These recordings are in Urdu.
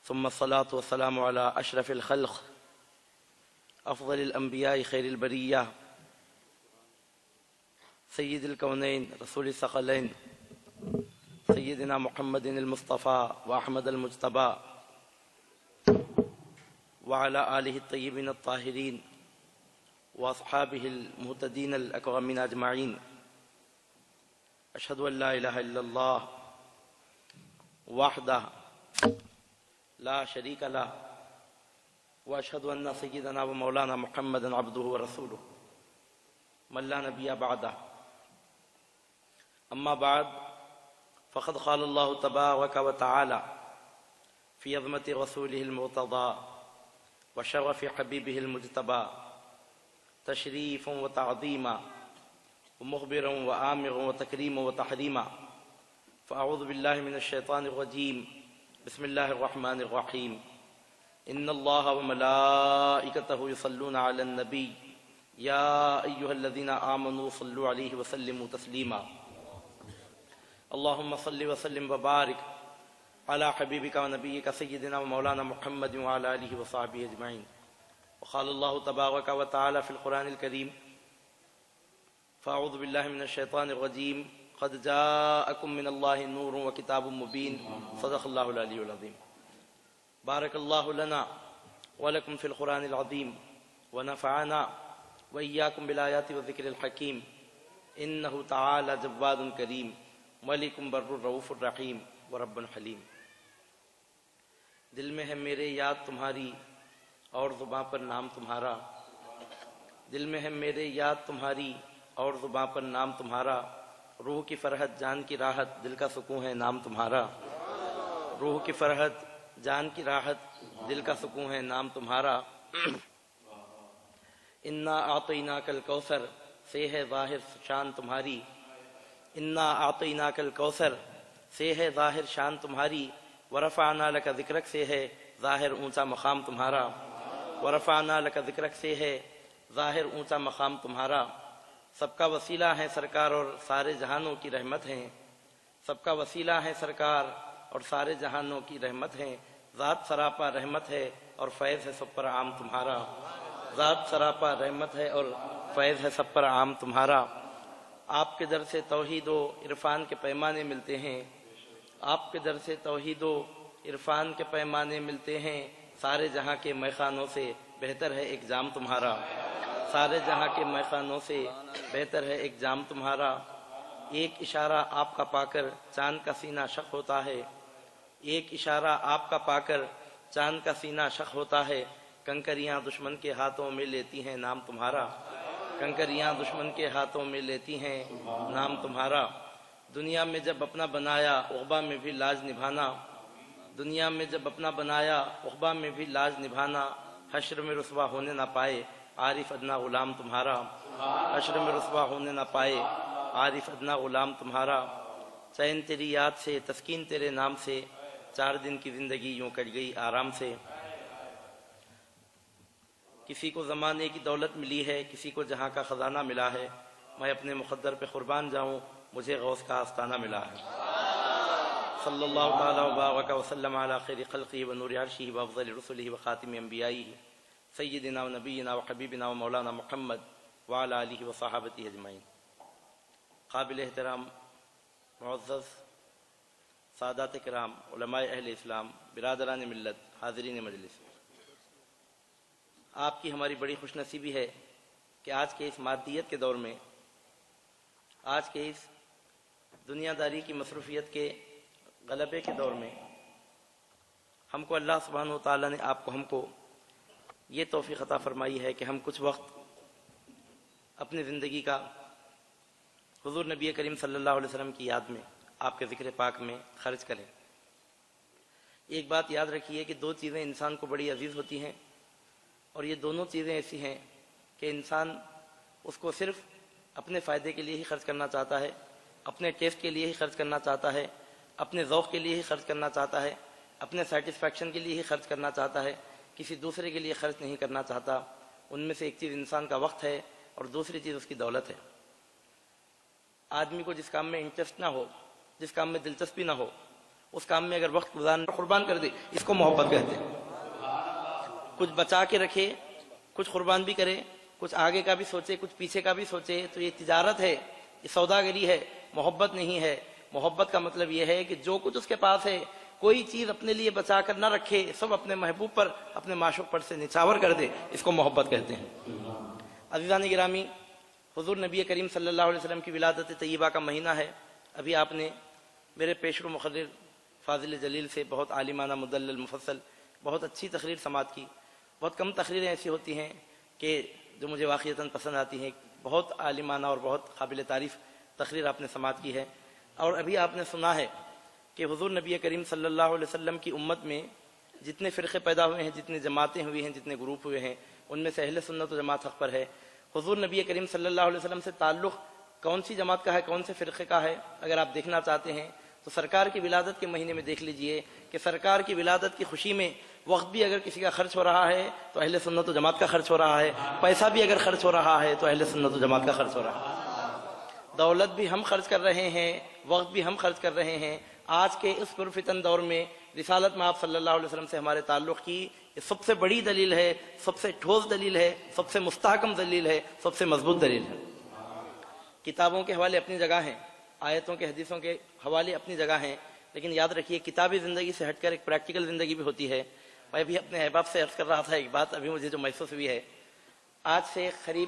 ثم الصلاة والسلام على أشرف الخلق أفضل الأنبياء خير البرية سيد الكونين رسول الثقلين سيدنا محمد المصطفى وأحمد المجتبى وعلى آله الطيبين الطاهرين وأصحابه المهتدين الأكرمين أجمعين. أشهد أن لا إله إلا الله وحده لا شريك له وأشهد أن سيدنا ومولانا محمدا عبده ورسوله من لا نبي بعده. أما بعد فقد قال الله تبارك وتعالى في عظمة رسوله المرتضى وشرف حبيبه المجتبى تشريفا وتعظيما ومخبرا وآمرا وتكريما وتحريما. فأعوذ بالله من الشيطان الرجيم. بسم الله الرحمن الرحيم. إن الله وملائكته يصلون على النبي يا أيها الذين آمنوا صلوا عليه وسلموا تسليما. اللهم صل وسلم وبارك على حبيبك ونبيك سيدنا ومولانا محمد وعلى آله وصحبه أجمعين. وقال الله تبارك وتعالى في القرآن الكريم. فأعوذ بالله من الشيطان الرجيم. قد جاءكم من الله نور وكتاب مبين. صدق الله العلي العظيم. بارك الله لنا ولكم في القرآن العظيم ونفعنا وإياكم بالآيات والذكر الحكيم. إنه تعالى جواد كريم ملك بر رؤوف الرحیم ورب حلیم. دل میں ہے میرے یاد تمہاری اور زباں پر نام تمہارا. دل میں ہے میرے یاد تمہاری اور زباں پر نام تمہارا. روح کی فرحت جان کی راحت دل کا سکون ہے نام تمہارا. روح کی فرحت جان کی راحت دل کا سکون ہے نام تمہارا. انا اعطیناک الکوثر سے ہے ظاہر شان تمہاری. انا اعطیناک الکوثر سے ہے ظاہر شان تمہاری. ورفعنا لک ذکرک سے ہے ظاہر اونچا مقام تمہارا. ورفعنا لک ذکرک سے ہے ظاہر اونچا مقام تمہارا. سب کا وسیلہ ہے سرکار اور سارے جہانوں کی رحمت ہیں. سب کا وسیلہ ہے سرکار اور سارے جہانوں کی رحمت ہیں. ذات سراپا رحمت ہے اور فیض ہے سب پر عام تمہارا. ذات سراپا رحمت ہے اور فیض ہے سب پر عام تمہارا. آپ کے در سے توحید و عرفان کے پیمانے ملتے ہیں. آپ کے در سے توحید و عرفان کے پیمانے ملتے ہیں. سارے جہاں کے میخانوں سے بہتر ہے ایک جام تمہارا. سارے جہاں کے میخانوں سے بہتر ہے ایک جام تمہارا. ایک اشارہ آپ کا پا کر چاند کا سینہ شق ہوتا ہے. ایک اشارہ آپ کا پا کر چاند کا سینہ شق ہوتا ہے. کنکریاں دشمن کے ہاتھوں میں لیتی ہیں نام تمہارا. کنکریاں دشمن کے ہاتھوں میں لیتی ہیں نام تمہارا. دنیا میں جب اپنا بنایا عقبہ میں بھی لاج نبھانا. دنیا میں جب اپنا بنایا عقبہ میں بھی لاج نبھانا. حشر میں رسوا ہونے نہ پائے عارف ادنا غلام تمہارا. حشر میں رسوا ہونے نہ پائے عارف ادنا غلام تمہارا. چین تیری یاد سے تسکین تیرے نام سے 4 دن کی زندگی یوں کٹ گئی آرام سے. کسی کو زمانے کی دولت ملی ہے کسی کو جہاں کا خزانہ ملا ہے. میں اپنے مقدر پہ قربان جاؤں مجھے غوث کا آستانہ ملا ہے. صلی اللہ تعالی وبارک وسلم علی خیر خلقہ ونور عرشہ وافضل رسلہ وخاتم انبیائہ سیدنا ونبینا وحبیبنا ومولانا محمد وعلی آلہ وصحابتہ اجمعین. قابل احترام معزز سادات کرام علماء اہل اسلام برادران ملت حاضرین مجلس، آپ کی ہماری بڑی خوش نصیبی ہے کہ آج کے اس مادیت کے دور میں، آج کے اس دنیا داری کی مصروفیت کے غلبے کے دور میں ہم کو اللہ سبحانہ و تعالیٰ نے ہم کو یہ توفیق عطا فرمائی ہے کہ ہم کچھ وقت اپنی زندگی کا حضور نبی کریم صلی اللہ علیہ وسلم کی یاد میں آپ کے ذکر پاک میں خرچ کریں. ایک بات یاد رکھیے کہ 2 چیزیں انسان کو بڑی عزیز ہوتی ہیں اور یہ دونوں چیزیں ایسی ہیں کہ انسان اس کو صرف اپنے فائدے کے لیے ہی خرچ کرنا چاہتا ہے، اپنے ٹیسٹ کے لیے ہی خرچ کرنا چاہتا ہے، اپنے ذوق کے لیے ہی خرچ کرنا چاہتا ہے، اپنے سیٹسفیکشن کے لیے ہی خرچ کرنا چاہتا ہے، کسی دوسرے کے لیے خرچ نہیں کرنا چاہتا. ان میں سے ایک چیز انسان کا وقت ہے اور دوسری چیز اس کی دولت ہے. آدمی کو جس کام میں انٹرسٹ نہ ہو، جس کام میں دلچسپی نہ ہو، اس کام میں اگر وقت قربان کر دے، اس کو محبت کہتے ہیں۔ کچھ بچا کے رکھے، کچھ قربان بھی کرے، کچھ آگے کا بھی سوچے، کچھ پیچھے کا بھی سوچے، تو یہ تجارت ہے، یہ سوداگری ہے، محبت نہیں ہے۔ محبت کا مطلب یہ ہے کہ جو کچھ اس کے پاس ہے کوئی چیز اپنے لیے بچا کر نہ رکھے، سب اپنے محبوب پر، اپنے معشوق پر سے نچھاور کر دے، اس کو محبت کہتے ہیں۔ عزیزان گرامی، حضور نبی کریم صلی اللہ علیہ وسلم کی ولادت طیبہ کا مہینہ ہے۔ ابھی آپ نے میرے پیشرو مقرر فاضل جلیل سے بہت عالمانہ مدلل مفصل بہت اچھی تقریر سماعت کی۔ بہت کم تقریریں ایسی ہوتی ہیں کہ جو مجھے واقعتاً پسند آتی ہیں۔ بہت عالمانہ اور بہت قابل تعریف تقریر آپ نے سماعت کی ہے۔ اور ابھی آپ نے سنا ہے کہ حضور نبی کریم صلی اللہ علیہ وسلم کی امت میں جتنے فرقے پیدا ہوئے ہیں، جتنی جماعتیں ہوئی ہیں، جتنے گروپ ہوئے ہیں، ان میں سے اہل سنت و جماعت حق پر ہے۔ حضور نبی کریم صلی اللہ علیہ وسلم سے تعلق کون سی جماعت کا ہے، کون سے فرقے کا ہے، اگر آپ دیکھنا چاہتے ہیں تو سرکار کی ولادت کے مہینے میں دیکھ لیجئے کہ سرکار کی ولادت کی خوشی میں وقت بھی اگر کسی کا خرچ ہو رہا ہے تو اہل سنت و جماعت کا خرچ ہو رہا ہے، پیسہ بھی اگر خرچ ہو رہا ہے تو اہل سنت و جماعت کا خرچ ہو رہا ہے۔ دولت بھی ہم خرچ کر رہے ہیں، وقت بھی ہم خرچ کر رہے ہیں۔ آج کے اس پرفتن دور میں رسالت میں آپ صلی اللہ علیہ وسلم سے ہمارے تعلق کی یہ سب سے بڑی دلیل ہے، سب سے ٹھوس دلیل ہے، سب سے مستحکم دلیل ہے، سب سے مضبوط دلیل ہے۔ کتابوں کے حوالے اپنی جگہ ہیں، آیتوں کے حدیثوں کے حوالے اپنی جگہ ہیں، لیکن یاد رکھیے کتابی زندگی سے ہٹ کر ایک پریکٹیکل زندگی بھی ہوتی ہے۔ میں بھی اپنے احباب سے عرض کر رہا تھا ایک بات ابھی مجھے جو محسوس ہوئی ہے۔ آج سے قریب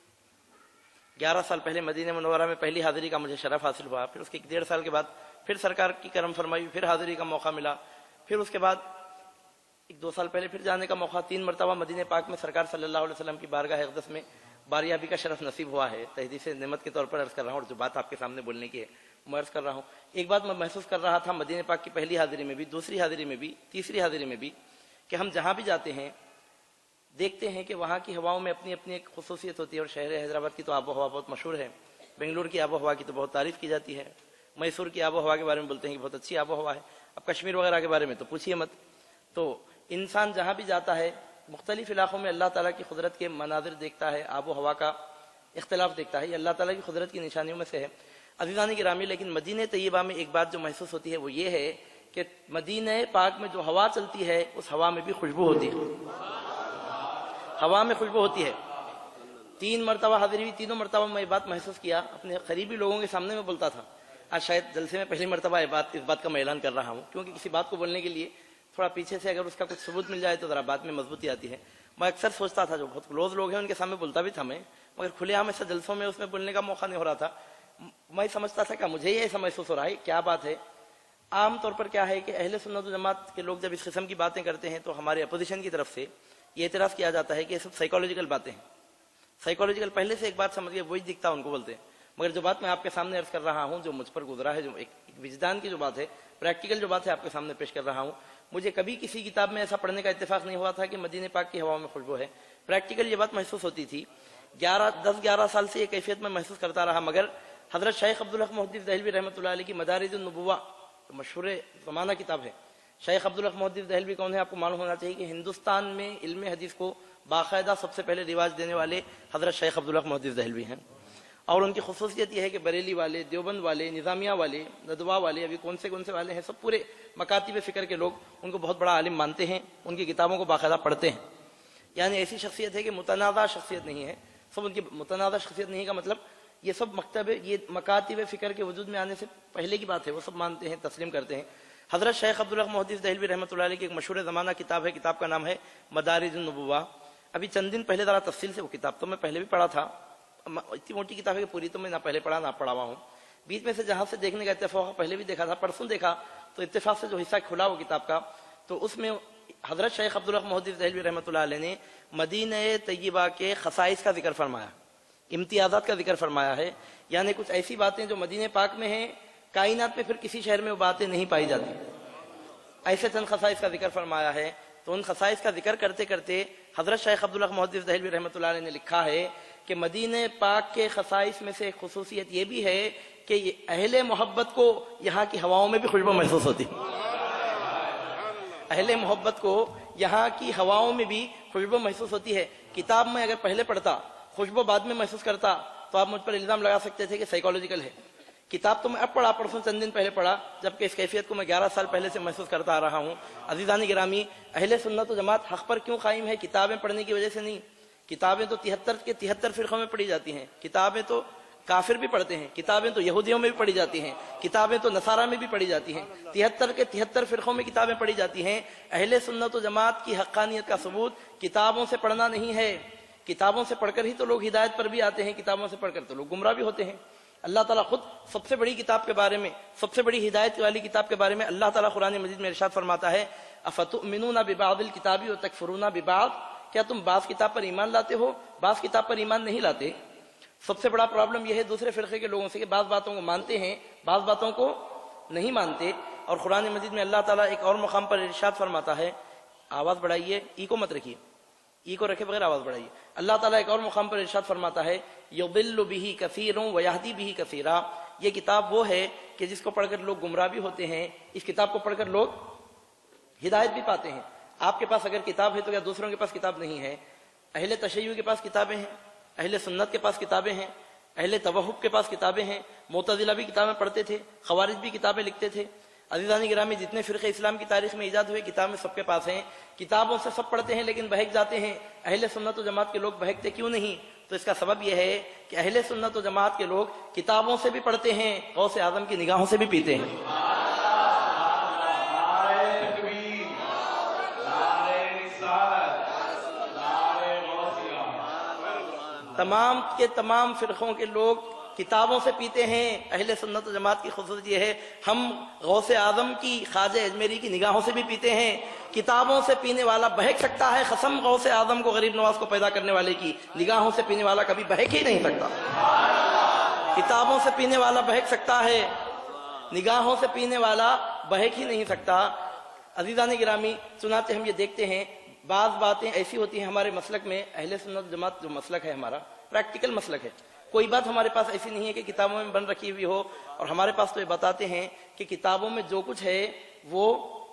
11 سال پہلے مدینہ منورہ میں پہلی حاضری کا مجھے شرف حاصل ہوا، پھر اس کے 1.5 سال کے بعد پھر سرکار کی کرم فرمائی، پھر حاضری کا موقع ملا، پھر اس کے بعد 1-2 سال پہلے پھر جانے کا موقع، 3 مرتبہ مدینہ پاک میں سرکار صلی اللہ علیہ وسلم کی بارگاہ اقدس میں باریابی کا شرف نصیب ہوا ہے۔ تحدیث نعمت کے طور پر عرض کر رہا ہوں، اور جو بات آپ کے سامنے بولنے کی ہے میں عرض کر رہا ہوں۔ ایک بات میں محسوس کر رہا تھا مدینہ پاک کی پہلی حاضری میں بھی، دوسری حاضری میں بھی، تیسری حاضری میں بھی، کہ ہم جہاں بھی جاتے ہیں دیکھتے ہیں کہ وہاں کی ہواؤں میں اپنی اپنی ایک خصوصیت ہوتی ہے، اور شہر حیدرآباد کی تو آب و ہوا بہت مشہور ہے، بنگلور کی آب و ہوا کی تو بہت تعریف کی جاتی ہے، میسور کی آب و ہوا کے بارے میں بولتے ہیں کہ بہت اچھی آب و ہوا ہے، اب کشمیر وغیرہ کے بارے میں تو پوچھیے مت۔ تو انسان جہاں بھی جاتا ہے مختلف علاقوں میں اللہ تعالیٰ کی قدرت کے مناظر دیکھتا ہے، آب و ہوا کا اختلاف دیکھتا ہے، یہ اللہ تعالیٰ کی قدرت کی نشانیوں میں سے ہے۔ عزیزان گرامی، لیکن مدینہ طیبہ میں ایک بات جو محسوس ہوتی ہے وہ یہ ہے کہ مدینہ پاک میں جو ہوا چلتی ہے اس ہوا میں بھی خوشبو ہوتی ہے، ہوا میں خوشبو ہوتی ہے۔ 3 مرتبہ حاضری ہوئی، تینوں مرتبہ میں یہ بات محسوس کیا، اپنے قریبی لوگوں کے سامنے میں بولتا تھا۔ آج شاید جلسے میں پہلی مرتبہ اس بات کا میں اعلان کر رہا ہوں، کیونکہ کسی بات کو بولنے کے لیے تھوڑا پیچھے سے اگر اس کا کچھ ثبوت مل جائے تو ذرا بات میں مضبوطی آتی ہے۔ میں اکثر سوچتا تھا جو بہت کلوز لوگ ہیں ان کے سامنے بولتا بھی تھا میں، مگر کھلے عام ایسا جلسوں میں اس میں بولنے کا موقع نہیں ہو رہا تھا۔ میں سمجھتا تھا کہ مجھے یہ ایسا محسوس ہو رہا ہے، کیا بات ہے؟ عام طور پر کیا ہے کہ اہل سنت و جماعت کے لوگ جب اس قسم کی باتیں کرتے ہیں تو ہمارے اپوزیشن کی طرف سے یہ اعتراض کیا جاتا ہے کہ یہ سب سائیکالوجیکل باتیں ہیں، سائیکالوجیکل پہلے سے ایک بات سمجھ گئے وہی دکھتا ان کو بولتے ہیں۔ مگر جو بات میں آپ کے سامنے عرض کر رہا ہوں، جو مجھ پر گزرا ہے، جو ایک وجدان کی جو بات ہے، پریکٹیکل جو بات ہے آپ کے سامنے پیش کر رہا ہوں، مجھے کبھی کسی کتاب میں ایسا پڑھنے کا اتفاق نہیں ہوا تھا کہ مدینہ پاک کی ہوا میں خوشبو ہے۔ پریکٹیکل یہ بات محسوس ہوتی تھی۔ 10-11 سال سے یہ کیفیت میں محسوس کرتا رہا، مگر حضرت شیخ عبدالحق محدث دہلوی رحمۃ اللہ علیہ کی مدارج النبوہ مشہور زمانہ کتاب ہے۔ شیخ عبدالحق محدث دہلوی کون ہے آپ کو معلوم ہونا چاہیے کہ ہندوستان میں علم حدیث کو باقاعدہ سب سے پہلے رواج دینے والے حضرت شیخ عبدالحق محدث دہلوی ہیں، اور ان کی خصوصیت یہ ہے کہ بریلی والے، دیوبند والے، نظامیہ والے، ندوہ والے، ابھی کون سے والے ہیں، سب پورے مکاتب فکر کے لوگ ان کو بہت بڑا عالم مانتے ہیں، ان کی کتابوں کو باقاعدہ پڑھتے ہیں۔ یعنی ایسی شخصیت ہے کہ متنازع شخصیت نہیں ہے، سب ان کی متنازع شخصیت نہیں کا مطلب یہ سب مکتب، یہ مکاتب فکر کے وجود میں آنے سے پہلے کی بات ہے، وہ سب مانتے ہیں، تسلیم کرتے ہیں۔ حضرت شیخ عبدالحق محدث دہلوی رحمۃ اللہ علیہ کی ایک مشہور زمانہ کتاب ہے، کتاب کا نام ہے مدارج النبوہ۔ ابھی چند دن پہلے ذرا تفصیل سے وہ کتاب تو میں پہلے بھی پڑھا تھا، اتنی موٹی کتاب ہے کہ پوری تو میں نہ پہلے پڑھا نہ پڑھا ہوا ہوں، بیچ میں سے جہاں سے دیکھنے کا اتفاق پہلے بھی دیکھا تھا، پرسوں دیکھا تو اتفاق سے جو حصہ کھلا وہ کتاب کا، تو اس میں حضرت شیخ عبدالحق محدث دہلوی رحمۃ اللہ علیہ نے مدینہ طیبہ کے خصائص کا ذکر فرمایا، امتیازات کا ذکر فرمایا ہے، یعنی کچھ ایسی باتیں جو مدینہ پاک میں ہیں، کائنات میں پھر کسی شہر میں وہ باتیں نہیں پائی جاتی، ایسے چند خصائص کا ذکر فرمایا ہے۔ تو ان خصائص کا ذکر کرتے کرتے حضرت شیخ عبدالحق محدث دہلوی رحمۃ اللہ علیہ نے لکھا ہے کہ مدینہ پاک کے خصائص میں سے خصوصیت یہ بھی ہے کہ اہل محبت کو یہاں کی ہواؤں میں بھی خوشبو محسوس ہوتی، اہل محبت کو یہاں کی ہواؤں میں بھی خوشبو محسوس ہوتی ہے۔ کتاب میں اگر پہلے پڑھتا، خوشبو بعد میں محسوس کرتا، تو آپ مجھ پر الزام لگا سکتے تھے کہ سائیکالوجیکل ہے۔ किताब तो मैं अब पढ़ा, परसों चंद दिन पहले पढ़ा, जबकि इस कैफियत को मैं 11 साल पहले से महसूस करता आ रहा हूँ। अज़ीज़ान गिरामी, अहले सुन्नत व जमात हक़ पर क्यों कायम है? किताबें पढ़ने की वजह से नहीं। किताबें तो 73 के 73 फ़िरक़ों में पढ़ी जाती हैं, किताबें तो काफिर भी पढ़ते हैं, किताबें तो यहूदियों में भी पढ़ी जाती हैं, किताबें तो नसारा में भी पढ़ी जाती हैं, 73 के 73 फ़िरक़ों में किताबें पढ़ी जाती हैं। अहले सुन्नत व जमात की हक़ानियत का सबूत किताबों से पढ़ना नहीं है। किताबों से पढ़कर ही तो लोग हिदायत पर भी आते हैं, किताबों से पढ़कर तो लोग गुमराह भी होते हैं। अल्लाह ताला खुद सबसे बड़ी किताब के बारे में, सबसे बड़ी हिदायत वाली किताब के बारे में अल्लाह ताला कुरान मजीद में इरशाद फरमाता है, अफतुमिनूना बिबादिल किताबी व तकफुरूना बिबाद, क्या तुम बास किताब पर ईमान लाते हो, बास किताब पर ईमान नहीं लाते? सबसे बड़ा प्रॉब्लम यह है दूसरे फिरके के लोगों से कि बास बातों को मानते हैं, बास बातों को नहीं मानते। और कुरान मजीद में अल्लाह ताला एक और मुकाम पर इरशाद फरमाता है, आवाज बढ़ाइए, ई को मत रखिए, ई को रखे बगैर आवाज बढ़ाइए। अल्लाह ताला एक और मुकाम पर इरशाद फरमाता है, युदिल्लु बिही कसीरun व यहदी बिही कसीरा, ये किताब वो है कि जिसको पढ़कर लोग गुमराह भी होते हैं, इस किताब को पढ़कर लोग हिदायत भी पाते हैं। आपके पास अगर किताब है तो क्या दूसरों के पास किताब नहीं है? अहले तशय्युअ के पास किताबें हैं, अहले सुन्नत के पास किताबें हैं, अहले तवहुब के पास किताबें हैं, मुतज़िला भी किताबें पढ़ते थे, खवारिज भी किताबें लिखते थे। अज़ीज़ान गिरामी, जितने फ़िरक़े इस्लाम की तारीख में ईजाद हुए किताबें सबके पास हैं, किताबों से सब पढ़ते हैं लेकिन बहक जाते हैं। अहले सुन्नत व जमात के लोग बहकते क्यों नहीं? तो इसका सबब यह है कि अहले सुन्नत व जमात के लोग किताबों से भी पढ़ते हैं, गौसे आज़म की निगाहों से भी पीते हैं। तमाम के तमाम फिरकों के लोग किताबों से पीते हैं। अहले सुन्नत जमात की खुसूसियत ये है, हम गौसे आजम की, ख्वाजा अजमेरी की निगाहों से भी पीते हैं। किताबों से पीने वाला बहक सकता है, कसम गौसे आजम को, गरीब नवाज को पैदा करने वाले की, निगाहों से पीने वाला कभी बहक ही नहीं सकता। किताबों से पीने वाला बहक सकता है, निगाहों से पीने वाला बहक ही नहीं सकता। अज़ीज़ान गिरामी, चुनाचे हम ये देखते हैं, बाज़ बातें ऐसी होती हैं हमारे मसलक में, अहले सुन्नत जमात जो मसलक है हमारा प्रैक्टिकल मसलक है, कोई बात हमारे पास ऐसी नहीं है कि किताबों में बन रखी हुई हो। और हमारे पास तो ये बताते हैं कि किताबों में जो कुछ है वो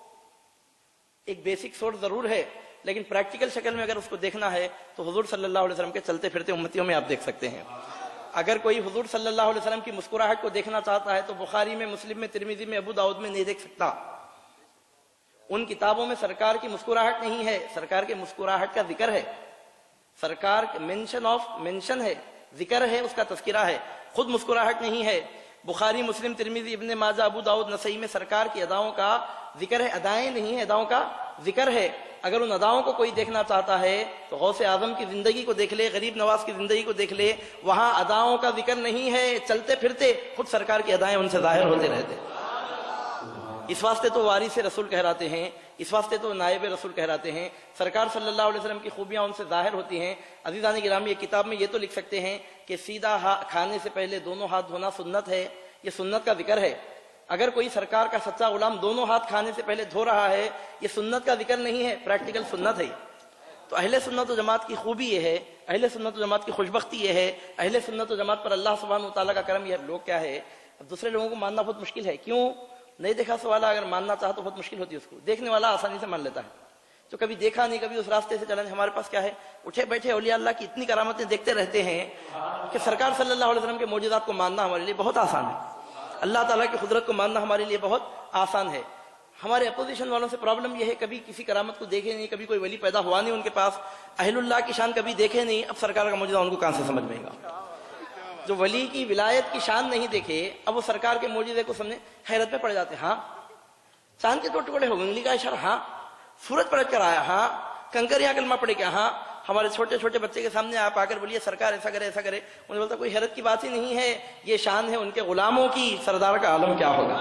एक बेसिक सोर्स जरूर है, लेकिन प्रैक्टिकल शक्ल में अगर उसको देखना है तो हुजूर सल्लल्लाहु अलैहि वसल्लम के चलते फिरते उम्मतियों में आप देख सकते हैं। अगर कोई हुजूर सल्लल्लाहु अलैहि वसल्लम की मुस्कुराहट को देखना चाहता है तो बुखारी में, मुस्लिम में, तिरमिजी में, अबू दाऊद में नहीं देख सकता। उन किताबों में सरकार की मुस्कुराहट नहीं है, सरकार के मुस्कुराहट का जिक्र है, सरकार मेंशन है, जिक्र है, उसका तज़किरा है, खुद मुस्कुराहट नहीं है। Bukhari, Muslim, Tirmidhi, Ibn Majah, Abu Dawood, Nasai में सरकार की अदाओं का जिक्र है, अदाएं नहीं है, अदाओं का जिक्र है। अगर उन अदाओं को कोई देखना चाहता है तो गौसे आजम की जिंदगी को देख ले, गरीब नवाज की जिंदगी को देख ले, वहां अदाओं का जिक्र नहीं है, चलते फिरते खुद सरकार की अदाएं उनसे जाहिर होते रहते। इस वास्ते तो वारिस रसूल कहलाते हैं, इस वास्ते तो नायब रसूल कहलाते हैं। सरकार सल्लल्लाहु अलैहि वसल्लम की खूबियां उनसे जाहिर होती हैं। अज़ीज़ान गिरामी, किताब में ये तो लिख सकते हैं कि सीधा खाने से पहले दोनों हाथ धोना सुन्नत है, ये सुन्नत का जिक्र है। अगर कोई सरकार का सच्चा गुलाम दोनों हाथ खाने से पहले धो रहा है, ये सुन्नत का जिक्र नहीं है, प्रैक्टिकल सुन्नत है। तो अहले सुन्नत व जमात की खूबी ये है, अहले सुन्नत व जमात की खुशबख्ती ये है, अहले सुन्नत व जमात पर अल्लाह सुब्हानहू व तआला का करम। यह लोग क्या है, अब दूसरे लोगों को मानना बहुत मुश्किल है। क्यों? नहीं देखा सवाल, अगर मानना चाहे तो बहुत मुश्किल होती है उसको, देखने वाला आसानी से मान लेता है। जो कभी देखा नहीं, कभी उस रास्ते से चला नहीं। हमारे पास क्या है, उठे बैठे औलिया अल्लाह की इतनी करामतें देखते रहते हैं कि सरकार सल्लल्लाहु अलैहि वसल्लम के मौजूदात को मानना हमारे लिए बहुत आसान है, अल्लाह ताला की कुदरत को मानना हमारे लिए बहुत आसान है। हमारे अपोजिशन वालों से प्रॉब्लम यह है, कभी किसी करामत को देखे नहीं, कभी कोई वली पैदा हुआ नहीं उनके पास, अहलुल्लाह की शान कभी देखे नहीं, अब सरकार का मौजूदा उनको कहां से समझ में आएगा। जो वली की विलायत की शान नहीं देखे, अब वो सरकार के मौजूदे को समझे, हैरत में पड़ जाते हैं। हाँ, चांद के दो टुकड़े हो गए, उंगली का इशारा, हाँ, सूरज पलट कर आया, हाँ, कंकर यहाँ कलमा पड़े क्या, हाँ। हमारे छोटे छोटे बच्चे के सामने आप आकर बोलिए सरकार ऐसा करे, ऐसा करे, उन्हें बोलता कोई हैरत की बात ही नहीं है, ये शान है उनके गुलामों की, सरदार का आलम क्या होगा।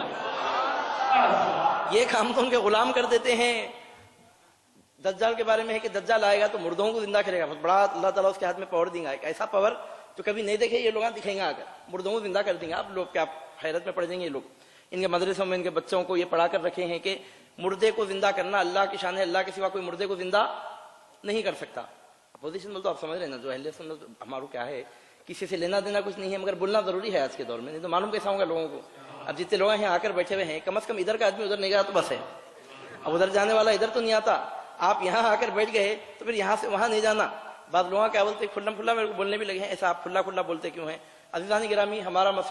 ये काम तो उनके गुलाम कर देते हैं। दज्जाल के बारे में है कि दज्जाल आएगा तो मुर्दों को जिंदा करेगा, बहुत बड़ा अल्लाह ताला उसके हाथ में पावर देगा, एक ऐसा पावर जो कभी नहीं देखे ये लोग दिखेंगे, आकर मुर्दों को जिंदा कर देंगे। आप लोग क्या हैरत में पड़ जाएंगे। ये लोग इनके मदरसों में इनके बच्चों को ये पढ़ा कर रखे हैं कि मुर्दे को जिंदा करना अल्लाह की शान है, अल्लाह के सिवा कोई मुर्दे को जिंदा नहीं कर सकता। अपोजिशन बोल तो आप समझ रहे ना, जो अहले सुन्नत हमारा क्या है, किसी से लेना देना कुछ नहीं है, मगर बोलना जरूरी है आज के दौर में, नहीं तो मालूम कैसा होगा लोगों को। अब जितने लोग यहाँ आकर बैठे हुए हैं, कम से कम इधर का आदमी उधर नहीं गया तो बस है, अब उधर जाने वाला इधर तो नहीं आता। आप यहाँ आकर बैठ गए तो फिर यहाँ से वहां नहीं जाना। बाद लोग क्या बोलते, खुल्ला खुल्ला मेरे को बोलने भी लगे हैं, ऐसा आप खुल्ला खुल्ला बोलते क्यों हैं। अज़ीज़ान गिरामी, हमारा मसलक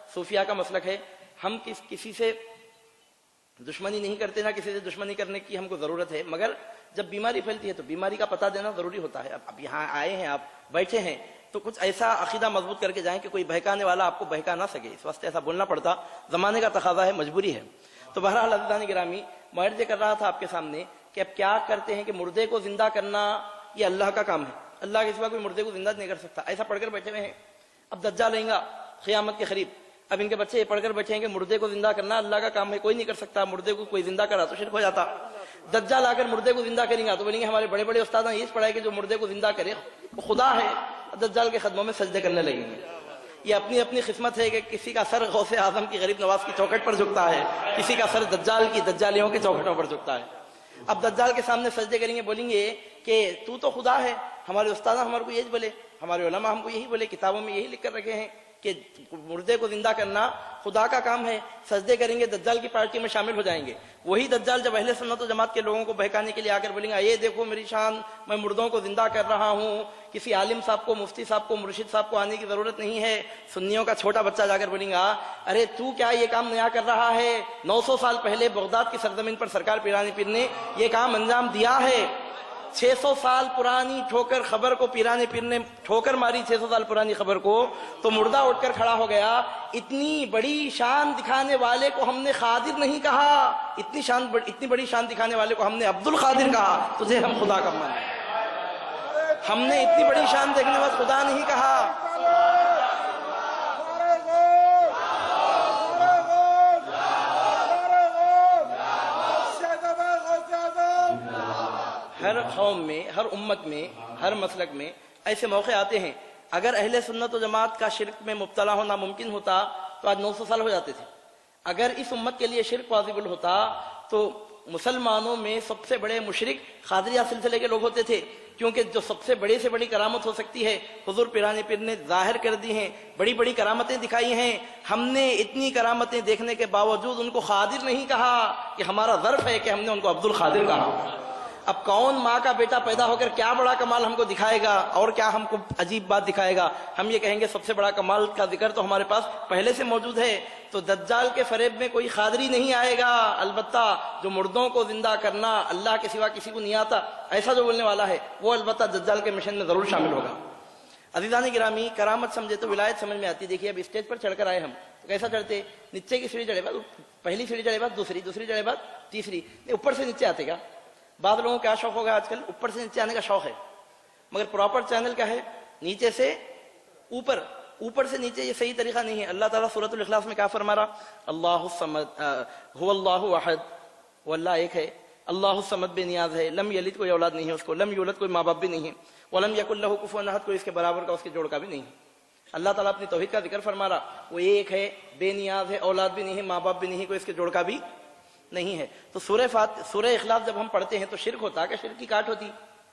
صوفیاء کا مسلک ہے، ہم کسی سے دشمنی نہیں کرتے، نہ کسی سے دشمنی کرنے کی ہم کو ضرورت ہے، مگر جب بیماری پھیلتی ہے تو بیماری کا پتہ دینا ضروری ہوتا ہے۔ اب یہاں آئے ہیں، آپ بیٹھے ہیں، تو کچھ ایسا عقیدہ مضبوط کر کے جائیں کہ کوئی بہکانے والا آپ کو بہکا نہ سکے، اس واسطے ایسا بولنا پڑتا، زمانے کا تقاضا ہے، مجبوری ہے۔ تو بہرحال عزیزان گرامی، میں عرض کر رہا تھا آپ کے سامنے کہ اب کیا کرتے ہیں کہ مردے کو زندہ کرنا یہ اللہ کا کام ہے، اللہ کے سوا کوئی مردے کو زندہ نہیں کر سکتا، ایسا پڑھ کر بیٹھے ہوئے ہیں۔ اب دجال لیں گا قیامت کے قریب، اب ان کے بچے یہ پڑھ کر بیٹھے ہیں کہ مردے کو زندہ کرنا اللہ کا کام ہے، کوئی نہیں کر سکتا، مردے کو کوئی زندہ کرا تو شرک ہو جاتا۔ دجال آ کر مردے کو زندہ کریں گا تو بولیں گے ہمارے بڑے بڑے استاد نے یہ پڑھا ہے کہ جو مردے کو زندہ کرے وہ خدا ہے، دجال کے قدموں میں سجدے کرنے لگیں گے۔ یہ اپنی اپنی قسمت ہے کہ کسی کا سر غوث اعظم کی غریب نواز کی چوکھٹ پر جھکتا ہے، کسی کا سر دجال کی دجالیوں کی چوکھٹوں پر جھکتا ہے۔ اب دجال کے سامنے سجدے کریں گے، بولیں گے کہ تو خدا ہے، ہمارے استاد ہمارے کو یہی بولے، ہمارے علماء ہم کو یہی بولے، کتابوں میں یہی لکھ کر رکھے ہیں کہ مردے کو زندہ کرنا خدا کا کام ہے۔ سجدے کریں گے، دجال کی پارٹی میں شامل ہو جائیں گے۔ وہی دجال جب اہل سنت و جماعت کے لوگوں کو بہکانے کے لیے آ کر بولیں گے یہ دیکھو میری شان، میں مردوں کو زندہ کر رہا ہوں، کسی عالم صاحب کو، مفتی صاحب کو، مرشد صاحب کو آنے کی ضرورت نہیں ہے، سنیوں کا چھوٹا بچہ جا کر بولیں گا ارے تو کیا یہ کام نیا کر رہا ہے، 900 سال پہلے بغداد کی سرزمین پر سرکار پیرانی پیر نے یہ کام انجام دیا ہے۔ 600 سال پرانی ٹھوکر خبر کو پیرانے پیر نے ٹھوکر ماری، 600 سال پرانی خبر کو، تو مردہ اٹھ کر کھڑا ہو گیا۔ اتنی بڑی شان دکھانے والے کو ہم نے قادر نہیں کہا، اتنی بڑی شان دکھانے والے کو ہم نے عبد القادر کہا، تجھے ہم خدا کا مانیں۔ ہم نے اتنی بڑی شان دیکھنے والے خدا نہیں کہا۔ ہر قوم میں، ہر امت میں، ہر مسلک میں ایسے موقع آتے ہیں۔ اگر اہل سنت و جماعت کا شرک میں مبتلا ہونا ممکن ہوتا تو آج 900 سال ہو جاتے تھے۔ اگر اس امت کے لیے شرک پاسبل ہوتا تو مسلمانوں میں سب سے بڑے مشرک قادریہ سلسلے کے لوگ ہوتے تھے، کیونکہ جو سب سے بڑی سے بڑی کرامت ہو سکتی ہے حضور پیرانے پیر نے ظاہر کر دی ہیں، بڑی بڑی کرامتیں دکھائی ہیں۔ ہم نے اتنی کرامتیں دیکھنے کے باوجود ان کو قادر نہیں کہا، کہ ہمارا ظرف ہے کہ ہم نے ان کو عبد القادر کہا۔ اب کون ماں کا بیٹا پیدا ہو کر کیا بڑا کمال ہم کو دکھائے گا اور کیا ہم کو عجیب بات دکھائے گا؟ ہم یہ کہیں گے سب سے بڑا کمال کا ذکر تو ہمارے پاس پہلے سے موجود ہے۔ تو دجال کے فریب میں کوئی قادری نہیں آئے گا، البتہ جو مردوں کو زندہ کرنا اللہ کے سوا کسی کو نہیں آتا، ایسا جو بولنے والا ہے وہ البتہ دجال کے مشن میں ضرور شامل ہوگا۔ عزیزان گرامی، کرامت سمجھے تو ولایت سمجھ میں آتی۔ دیکھیے اب اسٹیج پر چڑھ کر آئے ہم تو کیسا چڑھتے؟ نیچے کی سیڑھی چڑھے بعد پہلی سیڑھی چڑھے بعد دوسری چڑھے بعد تیسری، اوپر سے نیچے آتے کیا؟ بعض لوگوں کو کیا شوق ہوگا آج کل؟ اوپر سے نیچے آنے کا شوق ہے، مگر پراپر چینل کیا ہے؟ نیچے سے اوپر، اوپر سے نیچے۔ یہ صحیح طریقہ نہیں ہے۔ اللہ تعالیٰ سورۃ الاخلاص میں کیا فرما رہا؟ اللہ الصمد هو اللہ احد، وہ اللہ ایک ہے، اللہ الصمد بے نیاز ہے، لم یلد کوئی اولاد نہیں ہے اس کو، لم یولد کوئی ماں باپ بھی نہیں ہے، ولم یکن لہ کفوا احد کوئی اس کے برابر کا، اس کے جوڑ کا بھی نہیں ہے۔ اللہ تعالیٰ اپنی توحید کا ذکر فرما رہا، وہ ایک ہے، بے نیاز ہے، اولاد بھی نہیں ہے، ماں باپ بھی نہیں ہے، کوئی اس کے جوڑ کا بھی نہیں ہے۔ تو سورہ اخلاص جب ہم پڑھتے ہیں تو شرک ہوتا کہ شرک کی کاٹ ہوتی؟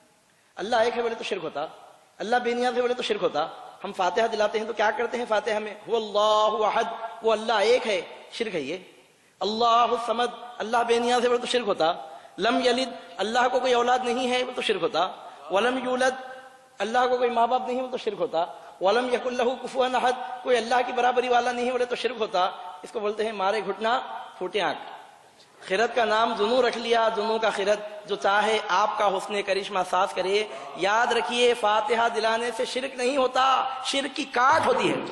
اللہ ایک ہے بولے تو شرک ہوتا، اللہ بے نیاز ہے بولے تو شرک ہوتا۔ ہم فاتحہ دلاتے ہیں تو کیا کرتے ہیں فاتحہ میں؟ هو اللہ احد، وہ اللہ ایک ہے، شرک ہے یہ۔ اللہ الصمد، اللہ بے نیاز ہے بولے تو شرک ہوتا۔ لم یلد، اللہ کو کوئی اولاد نہیں ہے وہ تو شرک ہوتا۔ ولم یولد، اللہ کو کوئی ماں باپ نہیں ہے وہ تو شرک ہوتا۔ ولم یکن لہ کفوا احد، کوئی اللہ کی برابری والا نہیں ہے بولے تو شرک ہوتا۔ اس کو بولتے ہیں مارے گھٹنا پھوٹے آنکھ۔ خرد کا نام جنو رکھ لیا، جنو کا خرد، جو چاہے آپ کا حسن کرشمہ ساز کرے۔ یاد رکھیے فاتحہ دلانے سے شرک نہیں ہوتا، شرک کی کاٹ ہوتی ہے۔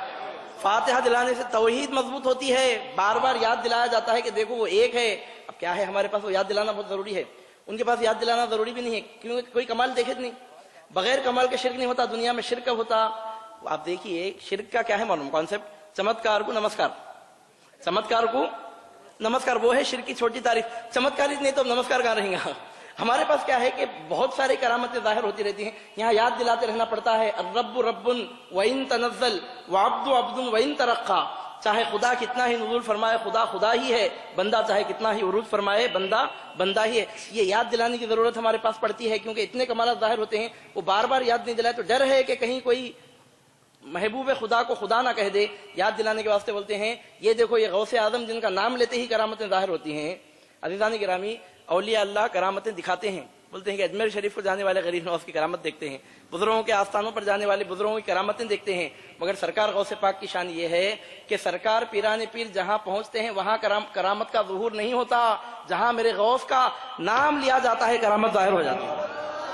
فاتحہ دلانے سے توحید مضبوط ہوتی ہے، بار بار یاد دلایا جاتا ہے کہ دیکھو وہ ایک ہے۔ اب کیا ہے ہمارے پاس وہ یاد دلانا بہت ضروری ہے، ان کے پاس یاد دلانا ضروری بھی نہیں ہے، کیونکہ کوئی کمال دیکھے نہیں، بغیر کمال کے شرک نہیں ہوتا۔ دنیا میں شرک کب ہوتا؟ آپ دیکھیے شرک کا کیا ہے معلوم کانسیپٹ؟ چمتکار کو نمسکار، چمتکار کو نمسکار، وہ ہے شرک کی چھوٹی تعریف۔ چمتکار نہیں تو نمسکار کہاں رہیں گا؟ ہمارے پاس کیا ہے کہ بہت ساری کرامتیں ظاہر ہوتی رہتی ہیں، یہاں یاد دلاتے رہنا پڑتا ہے۔ الرب رب وَإِن تنزل وعبد عبد وَإِن ترقى، چاہے خدا کتنا ہی نزول فرمائے خدا خدا ہی ہے، بندہ چاہے کتنا ہی عروج فرمائے بندہ بندہ ہی ہے۔ یہ یاد دلانے کی ضرورت ہمارے پاس پڑتی ہے، کیونکہ اتنے کمالات ظاہر ہوتے ہیں، وہ بار بار یاد نہیں دلائے تو ڈر ہے کہ کہیں کوئی محبوب خدا کو خدا نہ کہہ دے۔ یاد دلانے کے واسطے بولتے ہیں یہ دیکھو یہ غوث اعظم جن کا نام لیتے ہی کرامتیں ظاہر ہوتی ہیں۔ عزیزان گرامی، اولیاء اللہ کرامتیں دکھاتے ہیں، بولتے ہیں کہ اجمیر شریف کو جانے والے غریب نواز کی کرامت دیکھتے ہیں، بزرگوں کے آستانوں پر جانے والے بزرگوں کی کرامتیں دیکھتے ہیں، مگر سرکار غوث پاک کی شان یہ ہے کہ سرکار پیران پیر جہاں پہنچتے ہیں وہاں کرامت کا ظہور نہیں ہوتا، جہاں میرے غوث کا نام لیا جاتا ہے کرامت ظاہر ہو جاتی ہے۔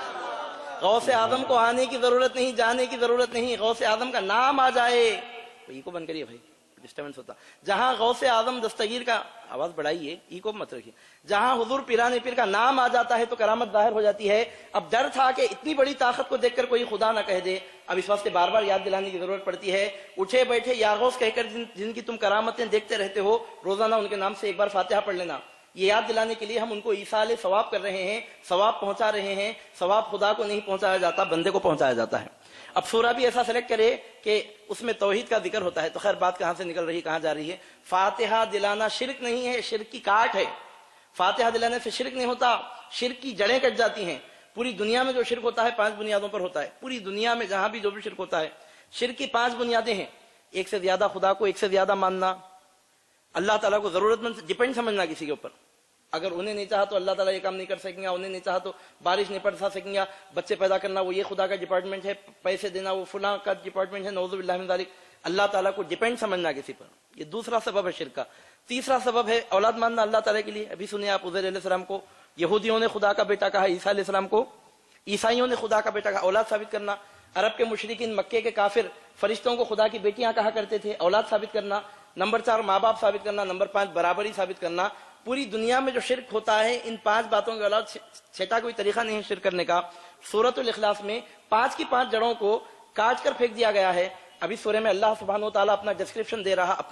غوث اعظم کو آنے کی ضرورت نہیں، جانے کی ضرورت نہیں، غوث اعظم کا نام آ جائے، ای کو بند کریے بھائی ڈسٹربنس ہوتا، جہاں غوث اعظم دستگیر کا آواز بڑھائیے، ای کو مت رکھیے، جہاں حضور پیران پیر کا نام آ جاتا ہے تو کرامت ظاہر ہو جاتی ہے۔ اب ڈر تھا کہ اتنی بڑی طاقت کو دیکھ کر کوئی خدا نہ کہہ دے، اب اس واسطے بار بار یاد دلانے کی ضرورت پڑتی ہے، اٹھے بیٹھے یا غوث کہہ کر جن کی تم کرامتیں دیکھتے رہتے ہو، روزانہ ان کے نام سے ایک بار فاتحہ پڑھ لینا، یہ یاد دلانے کے لیے ہم ان کو ایصال ثواب کر رہے ہیں، ثواب پہنچا رہے ہیں۔ ثواب خدا کو نہیں پہنچایا جاتا، بندے کو پہنچایا جاتا ہے۔ اب سورہ بھی ایسا سلیکٹ کرے کہ اس میں توحید کا ذکر ہوتا ہے، تو خیر بات کہاں سے نکل رہی، کہاں جا رہی ہے؟ فاتحہ دلانا شرک نہیں ہے، شرک کی کاٹ ہے۔ فاتحہ دلانے سے شرک نہیں ہوتا، شرک کی جڑیں کٹ جاتی ہیں۔ پوری دنیا میں جو شرک ہوتا ہے 5 بنیادوں پر ہوتا ہے، پوری دنیا میں جہاں بھی جو بھی شرک ہوتا ہے، شرک کی 5 بنیادیں ہیں۔ ایک سے زیادہ خدا کو ایک سے زیادہ ماننا، اللہ تعالیٰ کو ضرورت مند ڈپینڈ سمجھنا کسی کے اوپر، اگر انہیں نہیں چاہا تو اللہ تعالیٰ یہ کام نہیں کر سکیں گا، انہیں نہیں چاہا تو بارش نہیں پڑا سکیں گا، بچے پیدا کرنا وہ یہ خدا کا ڈپارٹمنٹ ہے، پیسے دینا وہ فلاں کا ڈپارٹمنٹ ہے، نعوذ باللہ من ذالک، اللہ تعالیٰ کو ڈپینڈ سمجھنا کسی پر، یہ دوسرا سبب ہے شرک کا۔ تیسرا سبب ہے اولاد ماننا اللہ تعالیٰ کے لیے۔ ابھی سنیں آپ عزیر علیہ السلام کو یہودیوں نے خدا کا بیٹا کہا، عیسیٰ علیہ السلام کو عیسائیوں نے خدا کا بیٹا کہا، اولاد ثابت کرنا۔ عرب کے مشرکین، مکے کے کافر فرشتوں کو خدا کی بیٹیاں کہا کرتے تھے، اولاد ثابت کرنا۔ نمبر 4 ماں باپ ثابت کرنا۔ نمبر 5 برابری ثابت کرنا۔ پوری دنیا میں جو شرک ہوتا ہے ان 5 باتوں کے علاوہ چھٹا کوئی طریقہ نہیں ہے شرک کرنے کا۔ سورۃ الاخلاص میں 5 کی 5 جڑوں کو کاٹ کر پھینک دیا گیا ہے۔ ابھی سورہ میں اللہ سبحانہ و تعالیٰ اپنا ڈسکرپشن دے رہا،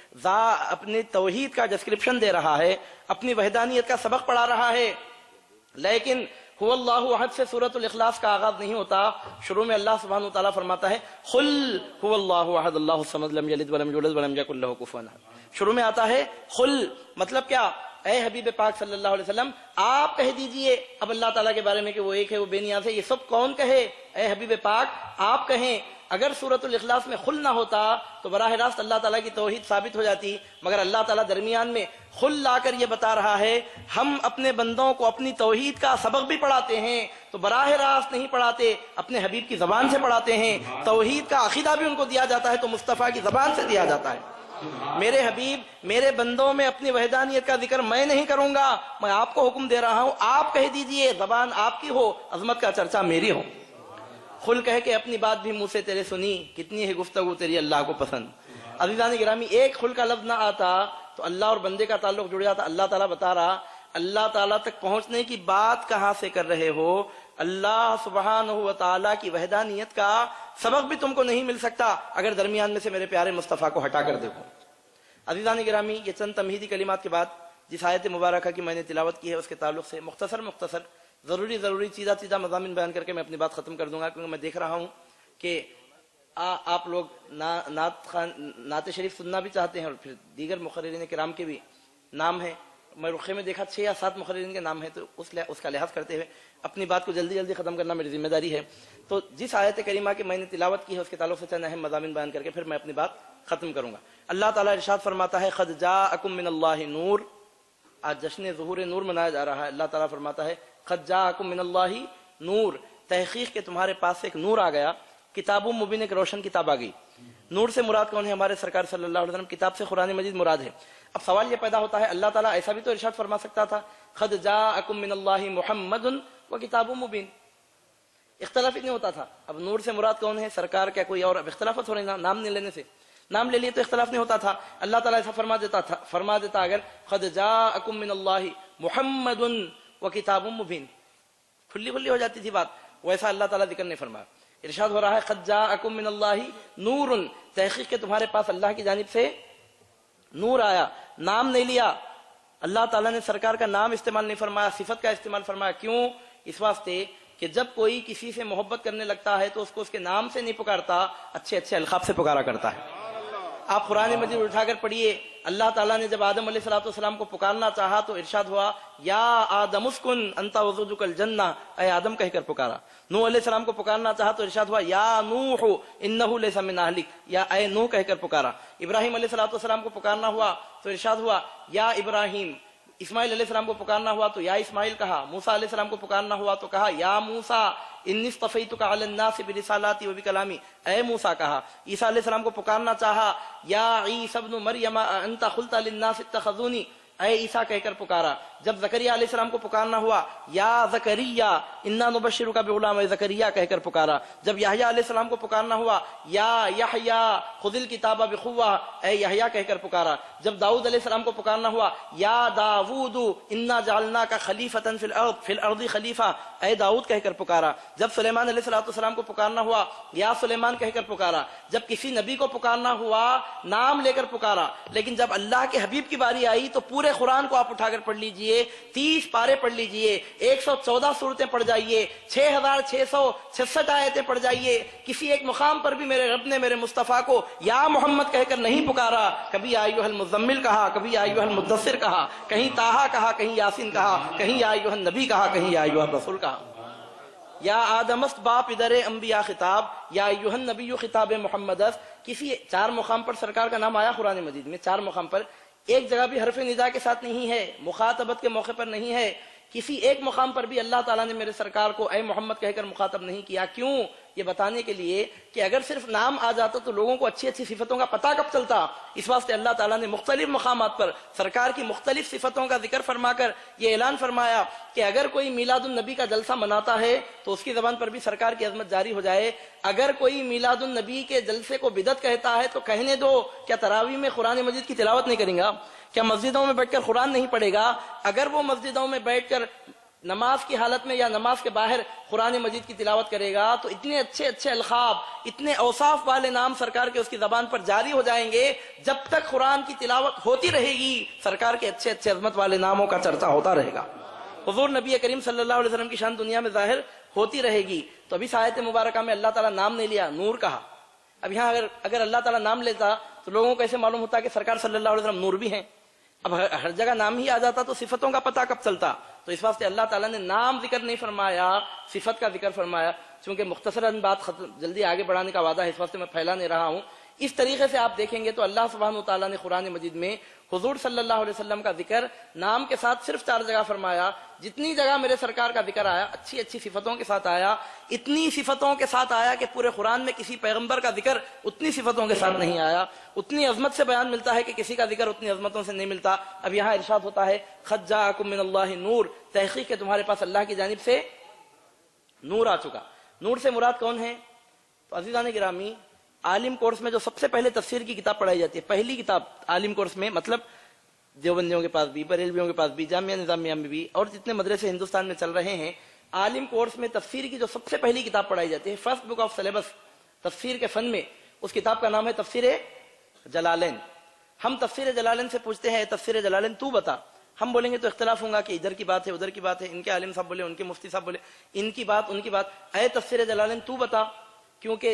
اپنے توحید کا ڈسکرپشن دے رہا ہے، اپنی وحدانیت کا سبق پڑھا رہا ہے، لیکن هو اللہ احد سے سورۃ الاخلاص کا آغاز نہیں ہوتا۔ شروع میں اللہ سبحانہ و تعالیٰ فرماتا ہے قل هو اللہ احد اللہ الصمد لم یلد ولم یولد ولم یکن لہ کفوا احد۔ شروع میں آتا ہے قل، مطلب کیا؟ اے حبیب پاک صلی اللہ علیہ وسلم آپ کہہ دیجئے اب اللہ تعالیٰ کے بارے میں کہ وہ ایک ہے، وہ بے نیاز ہے، یہ سب کون کہے؟ اے حبیب پاک آپ کہیں۔ اگر سورۃ الاخلاص میں خل نہ ہوتا تو براہ راست اللہ تعالیٰ کی توحید ثابت ہو جاتی، مگر اللہ تعالیٰ درمیان میں خل لا کر یہ بتا رہا ہے ہم اپنے بندوں کو اپنی توحید کا سبق بھی پڑھاتے ہیں، تو براہ راست نہیں پڑھاتے، اپنے حبیب کی زبان سے پڑھاتے ہیں۔ توحید کا عقیدہ بھی ان کو دیا جاتا ہے تو مصطفیٰ کی زبان سے دیا جاتا ہے۔ میرے حبیب میرے بندوں میں اپنی وحدانیت کا ذکر میں نہیں کروں گا، میں آپ کو حکم دے رہا ہوں آپ کہہ دیجئے، زبان آپ کی ہو، عظمت کا چرچا میری ہو۔ خل کہہ کے اپنی بات بھی منہ سے تیرے سنی، کتنی ہے گفتگو تیری اللہ کو پسند۔ عزیزان گرامی، ایک خل کا لفظ نہ آتا تو اللہ اور بندے کا تعلق جڑ جاتا۔ اللہ تعالیٰ بتا رہا اللہ تعالیٰ تک پہنچنے کی بات کہاں سے کر رہے ہو؟ اللہ سبحانہ و تعالیٰ کی وحدانیت کا سبق بھی تم کو نہیں مل سکتا اگر درمیان میں سے میرے پیارے مصطفیٰ کو ہٹا کر دیکھو۔ عزیزان گرامی، یہ چند تمہیدی کلمات کے بعد جس آیت مبارکہ کی میں نے تلاوت کی ہے اس کے تعلق سے مختصر ضروری چیزہ مضامین بیان کر کے میں اپنی بات ختم کر دوں گا، کیونکہ میں دیکھ رہا ہوں کہ آپ لوگ نعت شریف سننا بھی چاہتے ہیں اور پھر دیگر مقررین کرام کے بھی نام ہیں۔ میں رخے میں دیکھا 6 یا 7 مقررین کے نام ہیں، تو اس کا لحاظ کرتے ہوئے اپنی بات کو جلدی ختم کرنا میری ذمہ داری ہے۔ تو جس آیت کریمہ کی میں نے تلاوت کی ہے اس کے تعلق سے چند اہم مضامین بیان کر کے پھر میں اپنی بات ختم کروں گا۔ اللہ تعالیٰ ارشاد فرماتا ہے قد جاءکم من اللہ نور، آج جشن ظہور نور منایا جا رہا ہے۔ اللہ تعالیٰ فرماتا ہے قد جاءکم من اللہ نور، تحقیق کے تمہارے پاس سے ایک نور آ گیا، کتاب مبین، ایک روشن کتاب آ گئی۔ نور سے مراد کون ہے؟ ہمارے سرکار صلی اللہ علیہ وسلم۔ کتاب سے قرآن مجید مراد ہے۔ اب سوال یہ پیدا ہوتا ہے اللہ تعالیٰ ایسا بھی تو ارشاد فرما سکتا تھا قد جاءکم من اللہ محمد و کتاب مبین، اختلاف ہی نہیں ہوتا تھا۔ اب نور سے مراد کون ہے؟ سرکار کیا کوئی اور؟ اب اختلافات ہو رہے ہیں، نام نہیں لینے سے، نام لے لیے تو اختلاف نہیں ہوتا تھا۔ اللہ تعالیٰ ایسا فرما دیتا اگر قد جاءکم من اللہ محمد و کتاب مبین، کھلی ہو جاتی تھی بات، ویسا اللہ تعالیٰ ذکر نہیں فرمایا۔ ارشاد ہو رہا ہے قد جاءکم من اللہ نور، تحقیق کے تمہارے پاس اللہ کی جانب سے نور آیا، نام نہیں لیا۔ اللہ تعالیٰ نے سرکار کا نام استعمال نہیں فرمایا، صفت کا استعمال فرمایا۔ کیوں؟ اس واسطے کہ جب کوئی کسی سے محبت کرنے لگتا ہے تو اس کو اس کے نام سے نہیں پکارتا، اچھے القاب سے پکارا کرتا ہے۔ آپ قرآن مجید اٹھا کر پڑھیے، اللہ تعالیٰ نے جب آدم علیہ السلام کو پکارنا چاہا تو ارشاد ہوا یا آدم اسکن انت وزوجک الجنہ، اے آدم کہہ کر پکارا۔ نوح علیہ السلام کو پکارنا چاہا تو ارشاد ہوا یا نوح انہ لیس من اہلک، یا اے نوح کہہ کر پکارا۔ ابراہیم علیہ السلام کو پکارنا ہوا تو ارشاد ہوا یا ابراہیم اسماعیل علیہ السلام کو پکارنا ہوا تو یا اسماعیل کہا، موسیٰ علیہ السلام کو پکارنا ہوا تو کہا یا موسیٰ انی اصطفیتک علی الناس برسالاتی و بکلامی، اے موسیٰ کہا۔ عیسیٰ علیہ السلام کو پکارنا چاہا یا عیسی ابن مریم انت قلت للناس اتخذونی، اے عیسیٰ کہہ کر پکارا۔ جب زکریا علیہ السلام کو پکارنا ہوا یا زکریا انا نبشرک بغلام، اے زکریا کہہ کر پکارا۔ جب یحییٰ علیہ السلام کو پکارنا ہوا یا یحییٰ خذ الکتاب بقوہ، اے یحییٰ کہہ کر پکارا۔ جب داؤد علیہ السلام کو پکارنا ہوا یا داؤد انا جعلناک خلیفۃ فی الارض خلیفہ، اے داؤد کہہ کر پکارا۔ جب سلیمان علیہ السلام کو پکارنا ہوا یا سلیمان کہہ کر پکارا۔ جب کسی نبی کو پکارنا ہوا نام لے کر پکارا، لیکن جب اللہ کے حبیب کی باری آئی تو پورے قرآن کو آپ اٹھا کر پڑھ لیجئے، 30 پارے پڑھ لیجئے، 114 سورتیں پڑھ جائیے، 6666 آیتیں پڑھ جائیے، کسی ایک مقام پر بھی میرے رب نے میرے مصطفیٰ کو یا محمد کہہ کر نہیں پکارا۔ کبھی یا ایھا المزمل کہا، کبھی یا ایھا المدثر کہا، کہیں طٰہٰ کہا، کہیں یاسین کہا، کہیں یا ایھا النبی کہا، کہیں یا ایھا الرسول کہا۔ یا آدم است باپ ادر انبیاء خطاب، یا ایھا النبی خطاب محمد است، کسی 4 مقام پر سرکار کا نام آیا قرآن مجید میں، 4 مقام پر، ایک جگہ بھی حرف ندا کے ساتھ نہیں ہے، مخاطبت کے موقع پر نہیں ہے، کسی ایک مقام پر بھی اللہ تعالیٰ نے میرے سرکار کو اے محمد کہہ کر مخاطب نہیں کیا۔ کیوں؟ یہ بتانے کے لیے کہ اگر صرف نام آ جاتا تو لوگوں کو اچھی اچھی صفتوں کا پتہ کب چلتا۔ اس واسطے اللہ تعالیٰ نے مختلف مقامات پر سرکار کی مختلف صفتوں کا ذکر فرما کر یہ اعلان فرمایا کہ اگر کوئی میلاد النبی کا جلسہ مناتا ہے تو اس کی زبان پر بھی سرکار کی عظمت جاری ہو جائے، اگر کوئی میلاد النبی کے جلسے کو بدعت کہتا ہے تو کہنے دو، کیا تراویح میں قرآن مجید کی تلاوت نہیں کریں گا؟ کیا مسجدوں میں بیٹھ کر قرآن نہیں پڑھے گا؟ اگر وہ مسجدوں میں بیٹھ کر نماز کی حالت میں یا نماز کے باہر قرآن مجید کی تلاوت کرے گا تو اتنے اچھے اچھے القاب، اتنے اوصاف والے نام سرکار کے اس کی زبان پر جاری ہو جائیں گے۔ جب تک قرآن کی تلاوت ہوتی رہے گی سرکار کے اچھے اچھے عظمت والے ناموں کا چرچا ہوتا رہے گا، حضور نبی کریم صلی اللہ علیہ وسلم کی شان دنیا میں ظاہر ہوتی رہے گی۔ تو ابھی آیت مبارکہ میں اللہ تعالیٰ نام نہیں لیا، نور کہا۔ اب یہاں اگر اللہ تعالیٰ نام لیتا تو لوگوں کو ایسے معلوم ہوتا کہ سرکار صلی اللہ علیہ وسلم نور بھی ہیں۔ اب ہر جگہ نام ہی آ جاتا تو صفتوں کا پتہ کب چلتا؟ تو اس واسطے اللہ تعالیٰ نے نام ذکر نہیں فرمایا، صفت کا ذکر فرمایا۔ چونکہ مختصراً بات جلدی آگے بڑھانے کا وعدہ ہے، اس واسطے میں پھیلا نہیں رہا ہوں۔ اس طریقے سے آپ دیکھیں گے تو اللہ سبحانہ وتعالیٰ نے قرآن مجید میں حضور صلی اللہ علیہ وسلم کا ذکر نام کے ساتھ صرف 4 جگہ فرمایا۔ جتنی جگہ میرے سرکار کا ذکر آیا اچھی اچھی صفتوں کے ساتھ آیا، اتنی صفتوں کے ساتھ آیا کہ پورے قرآن میں کسی پیغمبر کا ذکر اتنی صفتوں کے ساتھ نہیں آیا۔ اتنی عظمت سے بیان ملتا ہے کہ کسی کا ذکر اتنی عظمتوں سے نہیں ملتا۔ اب یہاں ارشاد ہوتا ہے قد جاءکم من اللہ نور، تحقیق ہے تمہارے پاس اللہ کی جانب سے نور آ چکا۔ نور سے مراد کون ہے؟ تو عزیزان گرامی، عالم کورس میں جو سب سے پہلے تفسیر کی کتاب پڑھائی جاتی ہے، پہلی کتاب عالم کورس میں، مطلب دیوبندیوں کے پاس بھی، بریلویوں کے پاس بھی، جامعہ نظامیہ میں بھی، اور جتنے مدرسے ہندوستان میں چل رہے ہیں، عالم کورس میں تفسیر کی جو سب سے پہلی کتاب پڑھائی جاتی ہے، فرسٹ بک آف سلیبس تفسیر کے فن میں، اس کتاب کا نام ہے تفسیر جلالین۔ ہم تفسیر جلالین سے پوچھتے ہیں تفسیر جلالین تو بتا، ہم بولیں گے تو اختلاف ہوگا کہ ادھر کی بات ہے ادھر کی بات ہے، ان کے عالم صاحب بولے، ان کے مفتی صاحب بولے، ان کی بات ان کی بات۔ اے تفسیر جلالین تو بتا، کیونکہ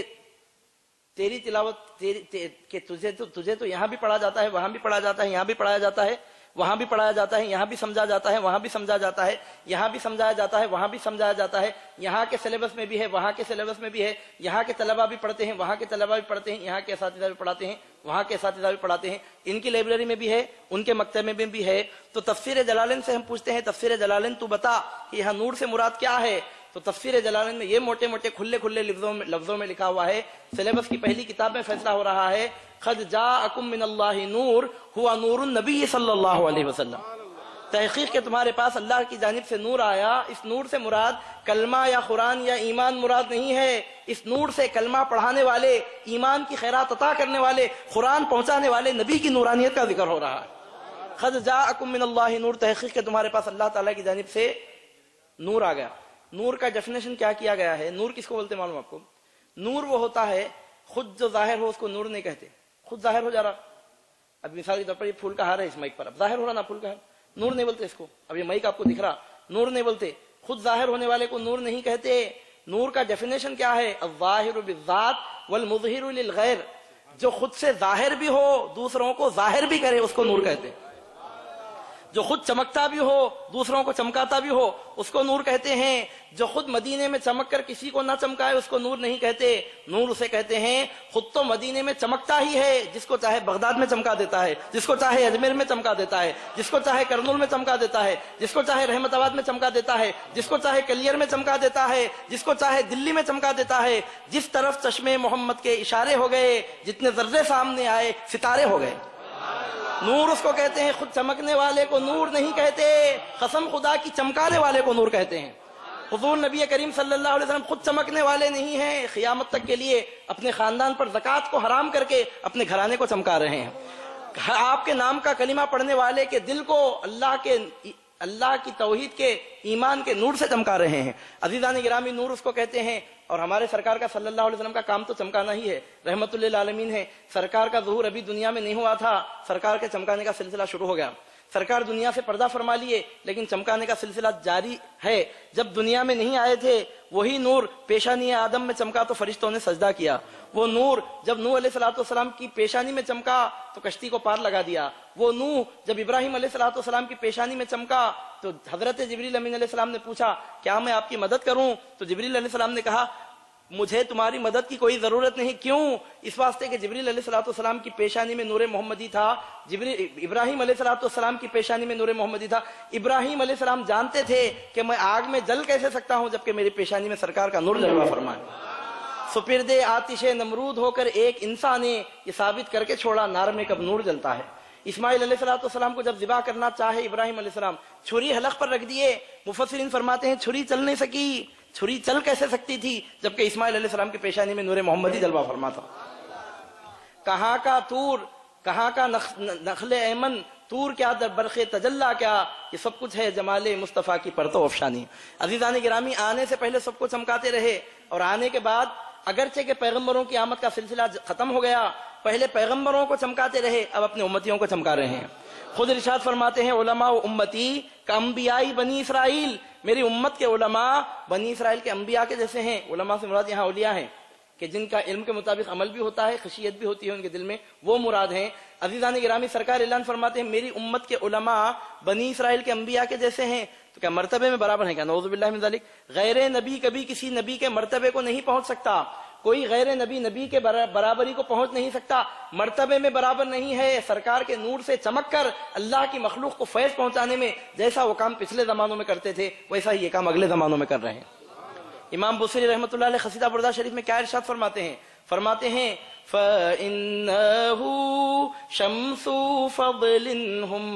تیری تلاوت کہ تجھے تو یہاں بھی پڑھا جاتا ہے، وہاں بھی پڑھا جاتا ہے، یہاں بھی پڑھایا جاتا ہے، وہاں بھی پڑھایا جاتا ہے، یہاں بھی سمجھا جاتا ہے، وہاں بھی سمجھا جاتا ہے، یہاں بھی سمجھایا جاتا ہے، وہاں بھی سمجھایا جاتا ہے، یہاں کے سلیبس میں بھی ہے، وہاں کے سلیبس میں بھی ہے، یہاں کے طلبہ بھی پڑھتے ہیں، وہاں کے طلبہ بھی پڑھتے ہیں، یہاں کے اساتذہ بھی پڑھاتے ہیں، وہاں کے اساتذہ بھی پڑھاتے ہیں، ان کی لائبریری میں بھی ہے، ان کے مکتب میں بھی ہے۔ تو تفسیر جلالین سے ہم پوچھتے ہیں تفسیر جلالین تو بتا کہ یہاں نور سے مراد کیا ہے؟ تو تفسیر جلالین میں یہ موٹے موٹے کھلے کھلے لفظوں میں لکھا ہوا ہے، سلیبس کی پہلی کتاب میں فیصلہ ہو رہا ہے قد جاءکم من اللہ نور ہوا نور النبی صلی اللہ علیہ وسلم، تحقیق کہ تمہارے پاس اللہ کی جانب سے نور آیا۔ اس نور سے مراد کلمہ یا قرآن یا ایمان مراد نہیں ہے، اس نور سے کلمہ پڑھانے والے، ایمان کی خیرات عطا کرنے والے، قرآن پہنچانے والے نبی کی نورانیت کا ذکر ہو رہا ہے۔ قد جاءکم من اللہ نور، تحقیق کہ تمہارے پاس اللہ تعالیٰ کی جانب سے نور آ گیا۔ نور کا ڈیفینیشن کیا کیا گیا ہے؟ نور کس کو بولتے معلوم آپ کو؟ نور وہ ہوتا ہے خود جو ظاہر ہو اس کو نور نہیں کہتے، خود ظاہر ہو جا رہا۔ اب مثال کے طور پر یہ پھول کا ہار ہے اس مائک پر، اب ظاہر ہو رہا نا پھول کا ہار، نور نہیں بولتے اس کو۔ اب یہ مائک آپ کو دکھ رہا، نور نہیں بولتے، خود ظاہر ہونے والے کو نور نہیں کہتے۔ نور کا ڈیفینیشن کیا ہے؟ الظاہر بالذات والمظہر للغیر، جو خود سے ظاہر بھی ہو دوسروں کو ظاہر بھی کرے اس کو نور کہتے ہیں، جو خود چمکتا بھی ہو دوسروں کو چمکاتا بھی ہو اس کو نور کہتے ہیں، جو خود مدینے میں چمک کر کسی کو نہ چمکائے اس کو نور نہیں کہتے، نور اسے کہتے ہیں خود تو مدینے میں چمکتا ہی ہے، جس کو چاہے بغداد میں چمکا دیتا ہے، جس کو چاہے اجمیر میں چمکا دیتا ہے، جس کو چاہے کرنول میں چمکا دیتا ہے، جس کو چاہے رحمت آباد میں چمکا دیتا ہے، جس کو چاہے کلیر میں چمکا دیتا ہے، جس کو چاہے دلی میں چمکا دیتا ہے۔ جس طرف چشمے محمد کے اشارے ہو گئے، جتنے ذرے سامنے آئے ستارے ہو گئے۔ نور اس کو کہتے ہیں، خود چمکنے والے کو نور نہیں کہتے، قسم خدا کی چمکانے والے کو نور کہتے ہیں۔ حضور نبی کریم صلی اللہ علیہ وسلم خود چمکنے والے نہیں ہیں، قیامت تک کے لیے اپنے خاندان پر زکوٰۃ کو حرام کر کے اپنے گھرانے کو چمکا رہے ہیں۔ آپ کے نام کا کلمہ پڑھنے والے کے دل کو اللہ کی توحید کے ایمان کے نور سے چمکا رہے ہیں۔ عزیزان گرامی، نور اس کو کہتے ہیں، اور ہمارے سرکار کا صلی اللہ علیہ وسلم کا کام تو چمکانا ہی ہے، رحمت للعالمین ہے۔ سرکار کا ظہور ابھی دنیا میں نہیں ہوا تھا، سرکار کے چمکانے کا سلسلہ شروع ہو گیا۔ سرکار دنیا سے پردہ فرما لیے، لیکن چمکانے کا سلسلہ جاری ہے۔ جب دنیا میں نہیں آئے تھے، وہی نور پیشانی آدم میں چمکا تو فرشتوں نے سجدہ کیا۔ وہ نور جب نوح علیہ السلام کی پیشانی میں چمکا تو کشتی کو پار لگا دیا۔ وہ نور جب ابراہیم علیہ السلام کی پیشانی میں چمکا تو حضرت جبریل امین علیہ السلام نے پوچھا کیا میں آپ کی مدد کروں؟ تو جبریل علیہ السلام نے کہا مجھے تمہاری مدد کی کوئی ضرورت نہیں۔ کیوں؟ اس واسطے کہ جبریل علیہ السلام کی پیشانی میں نور محمدی تھا، ابراہیم علیہ السلام کی پیشانی میں نور محمدی تھا۔ ابراہیم علیہ السلام جانتے تھے کہ میں آگ میں جل کیسے سکتا ہوں جبکہ میری پیشانی میں سرکار کا نور جلوہ فرمائے۔ سپرد آتش نمرود ہو کر ایک انسان نے یہ ثابت کر کے چھوڑا نار میں کب نور جلتا ہے۔ اسماعیل علیہ السلام کو جب ذبح کرنا چاہے ابراہیم علیہ السلام، چھری حلق پر رکھ دیے۔ مفسرین فرماتے ہیں چھری چل نہیں سکی۔ چھری چل کیسے سکتی تھی جبکہ اسماعیل علیہ السلام کی پیشانی میں نور محمدی جلوہ فرما تھا۔ کہاں کا طور، کہاں کا نخل ایمن، طور کیا در برق تجلی کیا، یہ سب کچھ ہے جمال مصطفیٰ کی پرتو افشانی۔ عزیزان گرامی، آنے سے پہلے سب کو چمکاتے رہے، اور آنے کے بعد اگرچہ کہ پیغمبروں کی آمد کا سلسلہ ختم ہو گیا، پہلے پیغمبروں کو چمکاتے رہے، اب اپنے امتیوں کو چمکا رہے ہیں۔ خود ارشاد فرماتے ہیں علماء امتی کا انبیاء بنی اسرائیل، میری امت کے علماء بنی اسرائیل کے انبیاء کے جیسے ہیں۔ علماء سے مراد یہاں اولیاء ہیں کہ جن کا علم کے مطابق عمل بھی ہوتا ہے، خشیت بھی ہوتی ہے ان کے دل میں، وہ مراد ہیں۔ عزیزان گرامی، سرکار اعلان فرماتے ہیں میری امت کے علماء بنی اسرائیل کے انبیاء کے جیسے ہیں، تو کیا مرتبے میں برابر ہیں؟ کیا نعوذ باللہ من ذالک۔ غیر نبی کبھی کسی نبی کے مرتبے کو نہیں پہنچ سکتا، کوئی غیر نبی کے برابری کو پہنچ نہیں سکتا، مرتبے میں برابر نہیں ہے۔ سرکار کے نور سے چمک کر اللہ کی مخلوق کو فیض پہنچانے میں جیسا وہ کام پچھلے زمانوں میں کرتے تھے، ویسا ہی یہ کام اگلے زمانوں میں کر رہے ہیں۔ امام بصری رحمۃ اللہ علیہ قصیدہ بردہ شریف میں کیا ارشاد فرماتے ہیں فَإِنَّهُ شَمْسُ فَضْلٍ هُمْ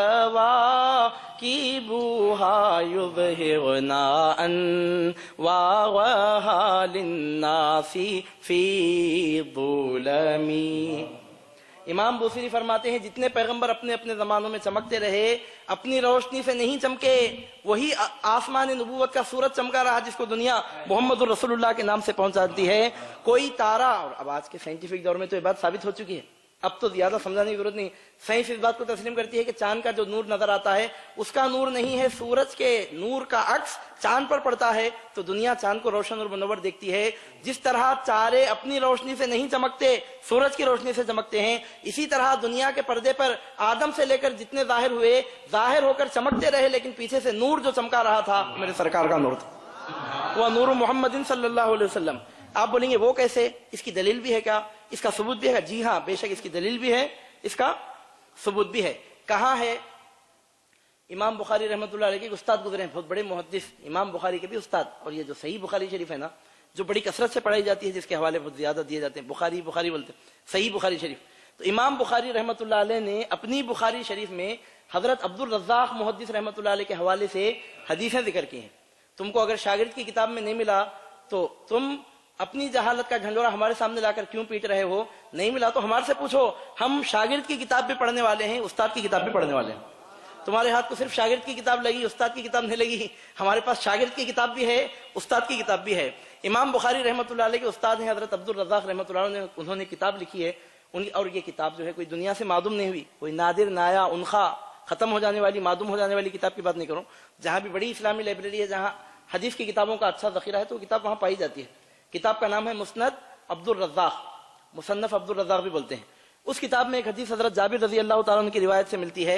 كَوَاكِبُهَا يُظْهِرْنَا أَنْوَارَهَا لِلنَّاسِ فِي ظُلَمٍ۔ امام بوصیری فرماتے ہیں جتنے پیغمبر اپنے اپنے زمانوں میں چمکتے رہے، اپنی روشنی سے نہیں چمکے، وہی آسمان نبوت کا سورج چمکا رہا جس کو دنیا محمد الرسول اللہ کے نام سے پہنچاتی ہے۔ کوئی تارا، اور اب آج کے سائنٹیفک دور میں تو یہ بات ثابت ہو چکی ہے، اب تو زیادہ سمجھانے کی ضرورت نہیں، سائنس اس بات کو تسلیم کرتی ہے کہ چاند کا جو نور نظر آتا ہے اس کا نور نہیں ہے، سورج کے نور کا عکس چاند پر پڑتا ہے تو دنیا چاند کو روشن اور منور دیکھتی ہے۔ جس طرح تارے اپنی روشنی سے نہیں چمکتے، سورج کی روشنی سے چمکتے ہیں، اسی طرح دنیا کے پردے پر آدم سے لے کر جتنے ظاہر ہوئے، ظاہر ہو کر چمکتے رہے، لیکن پیچھے سے نور جو چمکا رہا تھا میرے سرکار کا نور تھا، وہ نور محمد صلی اللہ علیہ وسلم۔ آپ بولیں گے وہ کیسے؟ اس کی دلیل بھی ہے کیا؟ اس کا ثبوت بھی ہے؟ جی ہاں، بے شک اس کی دلیل بھی ہے، اس کا ثبوت بھی ہے۔ کہاں ہے؟ امام بخاری رحمۃ اللہ علیہ کے استاد گزرے ہیں، بہت بڑے محدث، امام بخاری کے بھی استاد، اور یہ جو صحیح بخاری شریف ہے نا، جو بڑی کثرت سے پڑھائی جاتی ہے، جس کے حوالے بہت زیادہ دیے جاتے ہیں، بخاری بولتے ہیں، صحیح بخاری شریف، تو امام بخاری رحمۃ اللہ علیہ نے اپنی بخاری شریف میں حضرت عبد الرزاق محدث رحمۃ اللہ علیہ کے حوالے سے حدیثیں ذکر کی ہیں۔ تم کو اگر شاگرد کی کتاب میں نہیں ملا تو تم اپنی جہالت کا جھنڈورا ہمارے سامنے لا کر کیوں پیٹ رہے ہو؟ نہیں ملا تو ہمارے سے پوچھو، ہم شاگرد کی کتاب بھی پڑھنے والے ہیں، استاد کی کتاب بھی پڑھنے والے ہیں۔ تمہارے ہاتھ کو صرف شاگرد کی کتاب لگی، استاد کی کتاب نہیں لگی، ہمارے پاس شاگرد کی کتاب بھی ہے، استاد کی کتاب بھی ہے۔ امام بخاری رحمۃ اللہ علیہ کے استاد ہیں حضرت عبد الرزاق رحمۃ اللہ علیہ، انہوں نے کتاب لکھی ہے، اور یہ کتاب جو ہے کوئی دنیا سے معدوم نہیں ہوئی، کوئی نادر نایا انخا ختم ہو جانے والی، معدوم ہو جانے والی کتاب کی بات نہیں کروں۔ جہاں بھی بڑی اسلامی لائبریری ہے، جہاں حدیث کی کتابوں کا اچھا ذخیرہ ہے، تو وہ کتاب وہاں پائی جاتی ہے۔ کتاب کا نام ہے مسند عبد الرزاق، مصنف عبد الرزاق بھی بولتے ہیں۔ اس کتاب میں ایک حدیث حضرت جابر رضی اللہ تعالیٰ عنہ کی روایت سے ملتی ہے،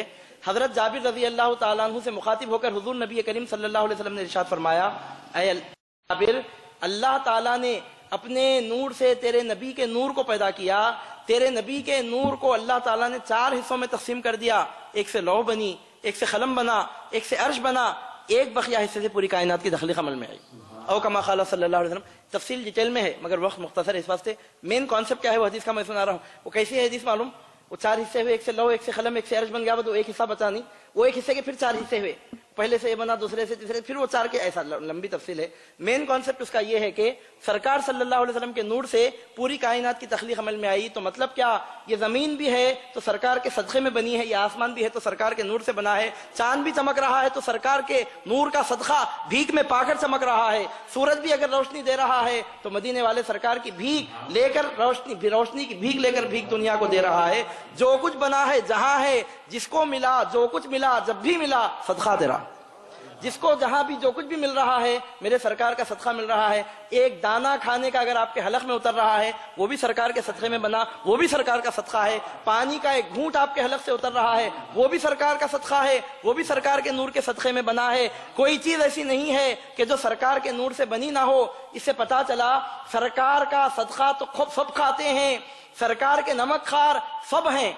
حضرت جابر رضی اللہ تعالیٰ عنہ سے مخاطب ہو کر حضور نبی کریم صلی اللہ علیہ وسلم نے ارشاد فرمایا، اے جابر، اللہ تعالیٰ نے اپنے نور سے تیرے نبی کے نور کو پیدا کیا، تیرے نبی کے نور کو اللہ تعالیٰ نے 4 حصوں میں تقسیم کر دیا، ایک سے لوح بنی، ایک سے قلم بنا، ایک سے عرش بنا، ایک بقیہ حصے سے پوری کائنات کی تخلیق عمل میں آئی۔ او کما قال صلی اللہ علیہ وسلم، تفصیل ڈیٹیل میں ہے مگر وقت مختصر ہے، اس واسطے مین کانسیپٹ کیا ہے وہ حدیث کا میں سنا رہا ہوں۔ وہ کیسی ہے حدیث معلوم؟ وہ 4 حصے ہوئے، ایک سے لوح، ایک سے قلم، ایک سے عرش بن گیا، وہ ایک حصہ بچا نہیں، وہ ایک حصے کے پھر 4 حصے ہوئے، پہلے سے یہ بنا، دوسرے سے، تیسرے، پھر وہ 4 کے، ایسا لمبی تفصیل ہے۔ مین کانسیپٹ اس کا یہ ہے کہ سرکار صلی اللہ علیہ وسلم کے نور سے پوری کائنات کی تخلیق عمل میں آئی۔ تو مطلب کیا، یہ زمین بھی ہے تو سرکار کے صدقے میں بنی ہے، یہ آسمان بھی ہے تو سرکار کے نور سے بنا ہے، چاند بھی چمک رہا ہے تو سرکار کے نور کا صدقہ بھیک میں پا کر چمک رہا ہے، سورج بھی اگر روشنی دے رہا ہے تو مدینے والے سرکار کی بھیک لے کر، روشنی کی بھیک لے کر بھیک دنیا کو دے رہا ہے۔ جو کچھ بنا ہے، جہاں ہے، جس کو ملا، جو کچھ ملا، جب بھی ملا، صدقہ تیرا، جس کو جہاں بھی جو کچھ بھی مل رہا ہے میرے سرکار کا صدقہ مل رہا ہے۔ ایک دانہ کھانے کا اگر آپ کے حلق میں اتر رہا ہے وہ بھی سرکار کے صدقے میں بنا، وہ بھی سرکار کا صدقہ ہے۔ پانی کا ایک گھونٹ آپ کے حلق سے اتر رہا ہے وہ بھی سرکار کا صدقہ ہے، وہ بھی سرکار کے نور کے صدقے میں بنا ہے۔ کوئی چیز ایسی نہیں ہے کہ جو سرکار کے نور سے بنی نہ ہو۔ اس سے پتا چلا سرکار کا صدقہ تو سب کھاتے ہیں، سرکار کے نمک خوار سب ہیں۔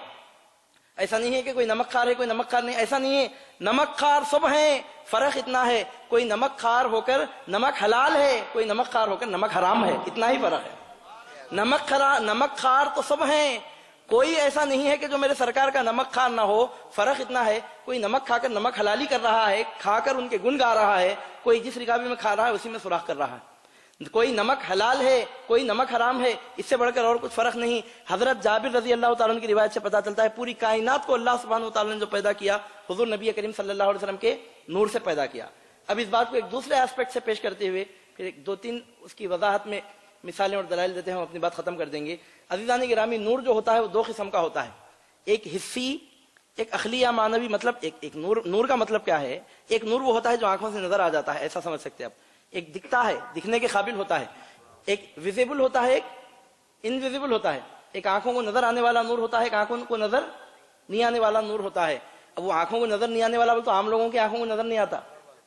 ایسا نہیں ہے کہ کوئی نمک خار ہے کوئی نمک خار نہیں، ایسا نہیں ہے، نمک خار سب ہیں۔ فرق اتنا ہے، کوئی نمک خار ہو کر نمک حلال ہے، کوئی نمک خار ہو کر نمک حرام ہے، اتنا ہی فرق ہے۔ نمک خار تو سب ہیں، کوئی ایسا نہیں ہے کہ جو میرے سرکار کا نمک خار نہ ہو۔ فرق اتنا ہے، کوئی نمک کھا کر نمک حلالی کر رہا ہے، کھا کر ان کے گن گا رہا ہے، کوئی جس رکابی میں کھا رہا ہے اسی میں سوراخ کر رہا ہے۔ کوئی نمک حلال ہے، کوئی نمک حرام ہے، اس سے بڑھ کر اور کچھ فرق نہیں۔ حضرت جابر رضی اللہ تعالیٰ عنہ کی روایت سے پتا چلتا ہے پوری کائنات کو اللہ سبحانہ وتعالیٰ نے جو پیدا کیا حضور نبی کریم صلی اللہ علیہ وسلم کے نور سے پیدا کیا۔ اب اس بات کو ایک دوسرے ایسپیکٹ سے پیش کرتے ہوئے پھر 2-3 اس کی وضاحت میں مثالیں اور دلائل دیتے ہیں، ہم اپنی بات ختم کر دیں گے۔ عزیزان گرامی، نور جو ہوتا ہے وہ 2 قسم کا ہوتا ہے، ایک حسی، ایک عقلی یا معنوی۔ مطلب ایک نور کا مطلب کیا ہے؟ ایک نور وہ ہوتا ہے جو آنکھوں سے نظر آ جاتا ہے، ایسا سمجھ سکتے ہیں آپ۔ ایک دکھتا ہے، دکھنے کے قابل ہوتا ہے، ایک ویزیبل ہوتا ہے، ایک انویزیبل ہوتا ہے۔ ایک آنکھوں کو نظر آنے والا نور ہوتا ہے، ایک آنکھوں کو نظر نہیں آنے والا نور ہوتا ہے۔ اب وہ آنکھوں کو نظر نہیں آنے والا تو عام لوگوں کی آنکھوں کو نظر نہیں آتا،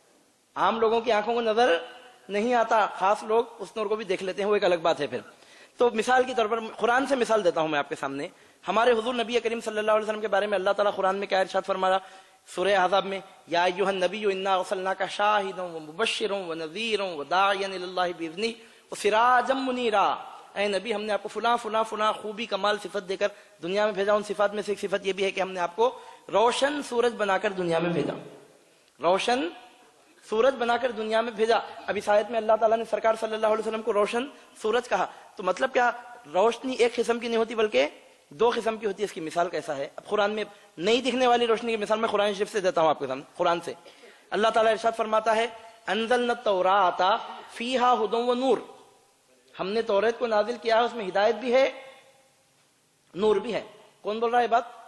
عام لوگوں کی آنکھوں کو نظر نہیں آتا، خاص لوگ اس نور کو بھی دیکھ لیتے ہیں، وہ ایک الگ بات ہے۔ پھر تو مثال کے طور پر قرآن سے مثال دیتا ہوں میں آپ کے سامنے۔ ہمارے حضور نبی کریم صلی اللہ علیہ وسلم کے بارے میں اللہ تعالیٰ قرآن میں کیا ارشاد فرمایا؟ سورہ احزاب میں، یا ایھا النبی انا ارسلناک شاہدا ومبشرا ونذیرا وداعیا الی اللہ باذنہ وسراجا منیرا۔ اے نبی، ہم نے آپ کو فلاں فلاں فلاں خوبی کمال صفت دے کر دنیا میں بھیجا۔ ان صفات میں سے ایک صفت یہ بھی ہے کہ ہم نے آپ کو روشن سورج بنا کر دنیا میں بھیجا، روشن سورج بنا کر دنیا میں بھیجا۔ اب اس آیت میں اللہ تعالیٰ نے سرکار صلی اللہ علیہ وسلم کو روشن سورج کہا، تو مطلب کیا، روشنی ایک قسم کی نہیں ہوتی بلکہ 2 قسم کی ہوتی ہے۔ اس کی مثال کیسا ہے؟ اب قرآن میں نہیں دکھنے والی روشنی کی مثال میں قرآن شریف سے دیتا ہوں آپ کے سامنے۔ قرآن سے اللہ تعالیٰ ارشاد فرماتا ہے، انزلنا التوراۃ فیہا ھدی ونور، ہم نے توریت کو نازل کیا ہے، اس میں ہدایت بھی ہے، نور بھی ہے۔ کون بول رہا ہے یہ بات؟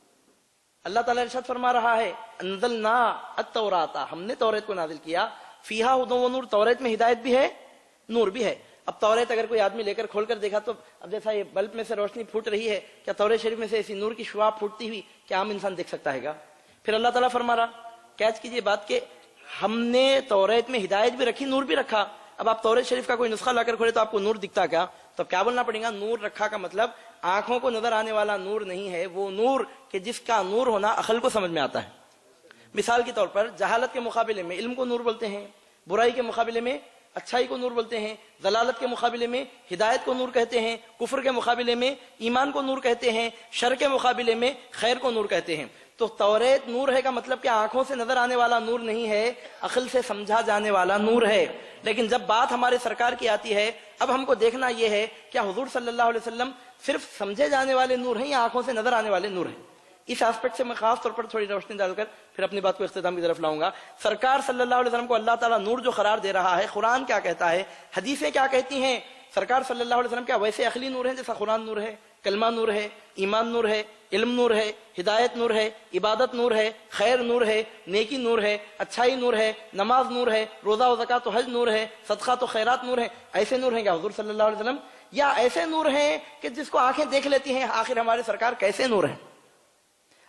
اللہ تعالیٰ ارشاد فرما رہا ہے، انزلنا التوراۃ، ہم نے توریت کو نازل کیا، فیہا ھدی ونور، توریت میں ہدایت بھی ہے، نور بھی ہے۔ اب توریت اگر کوئی آدمی لے کر کھول کر دیکھا تو اب جیسا یہ بلب میں سے روشنی پھوٹ رہی ہے، کیا توریت شریف میں سے ایسی نور کی شعاع پھوٹتی ہوئی کیا عام انسان دیکھ سکتا ہے گا؟ پھر اللہ تعالیٰ فرما رہا، کیچ کیجئے بات کہ ہم نے توریت میں ہدایت بھی رکھی، نور بھی رکھا۔ اب آپ توریت شریف کا کوئی نسخہ لا کر کھولے تو آپ کو نور دکھتا کیا؟ تو کیا بولنا پڑے گا؟ نور رکھا کا مطلب آنکھوں کو نظر آنے والا نور نہیں ہے، وہ نور کہ جس کا نور ہونا عقل کو سمجھ میں آتا ہے۔ مثال کے طور پر جہالت کے مقابلے میں علم کو نور بولتے ہیں، برائی کے مقابلے میں اچھائی کو نور بولتے ہیں، ضلالت کے مقابلے میں ہدایت کو نور کہتے ہیں، کفر کے مقابلے میں ایمان کو نور کہتے ہیں، شر کے مقابلے میں خیر کو نور کہتے ہیں۔ تو توریت نور ہے کا مطلب کہ آنکھوں سے نظر آنے والا نور نہیں ہے، عقل سے سمجھا جانے والا نور ہے۔ لیکن جب بات ہمارے سرکار کی آتی ہے، اب ہم کو دیکھنا یہ ہے کیا حضور صلی اللہ علیہ وسلم صرف سمجھے جانے والے نور ہیں یا آنکھوں سے نظر آنے والے نور ہیں؟ اس ایسپیکٹ سے میں خاص طور پر تھوڑی روشنی ڈال کر پھر اپنی بات کو اختتام کی طرف لاؤں گا۔ سرکار صلی اللہ علیہ وسلم کو اللہ تعالیٰ نور جو قرار دے رہا ہے، قرآن کیا کہتا ہے، حدیثیں کیا کہتی ہیں؟ سرکار صلی اللہ علیہ وسلم کیا ویسے عقلی نور ہیں جیسا قرآن نور ہے، کلمہ نور ہے، ایمان نور ہے، علم نور ہے، ہدایت نور ہے، عبادت نور ہے، خیر نور ہے، نیکی نور ہے، اچھائی نور ہے، نماز نور ہے، روزہ و زکوٰۃ و حج نور ہے، صدقہ تو خیرات نور ہے؟ ایسے نور ہیں کیا حضور صلی اللہ علیہ وسلم؟ یا ایسے نور ہیں کہ جس کو آنکھیں دیکھ لیتی ہیں؟ آخر ہمارے سرکار کیسے نور ہیں؟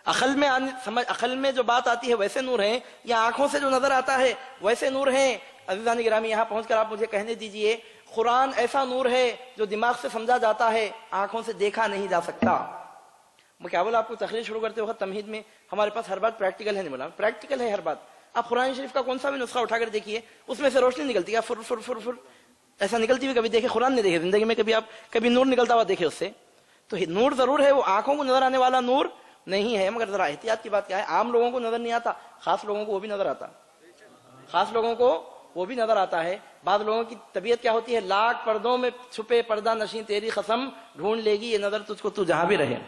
عقل میں جو بات آتی ہے ویسے نور ہیں، یا آنکھوں سے جو نظر آتا ہے ویسے نور ہیں؟ عزیزان گرامی، یہاں پہنچ کر آپ مجھے کہنے دیجئے، قرآن ایسا نور ہے جو دماغ سے سمجھا جاتا ہے، آنکھوں سے دیکھا نہیں جا سکتا۔ میں کیا بولا آپ کو تقریر شروع کرتے وقت تمہید میں، ہمارے پاس ہر بات پریکٹیکل ہے، نہیں بولا پریکٹیکل ہے ہر بات۔ آپ قرآن شریف کا کون سا بھی نسخہ اٹھا کر دیکھیے، اس میں سے روشنی نکلتی ہے، فر فر فر فر ایسا نکلتی ہوئی کبھی دیکھے؟ قرآن نہیں دیکھے زندگی میں، کبھی نور نکلتا ہوا دیکھے اس سے؟ تو نور ضرور ہے، وہ آنکھوں کو نظر آنے والا نور نہیں ہے۔ مگر ذرا احتیاط کی بات کیا ہے، عام لوگوں کو نظر نہیں آتا، خاص لوگوں کو وہ بھی نظر آتا، خاص لوگوں کو وہ بھی نظر آتا ہے۔ بعض لوگوں کی طبیعت کیا ہوتی ہے، لاکھ پردوں میں چھپے پردہ نشین تیری قسم، ڈھونڈ لے گی یہ نظر تجھ کو تو جہاں بھی رہے۔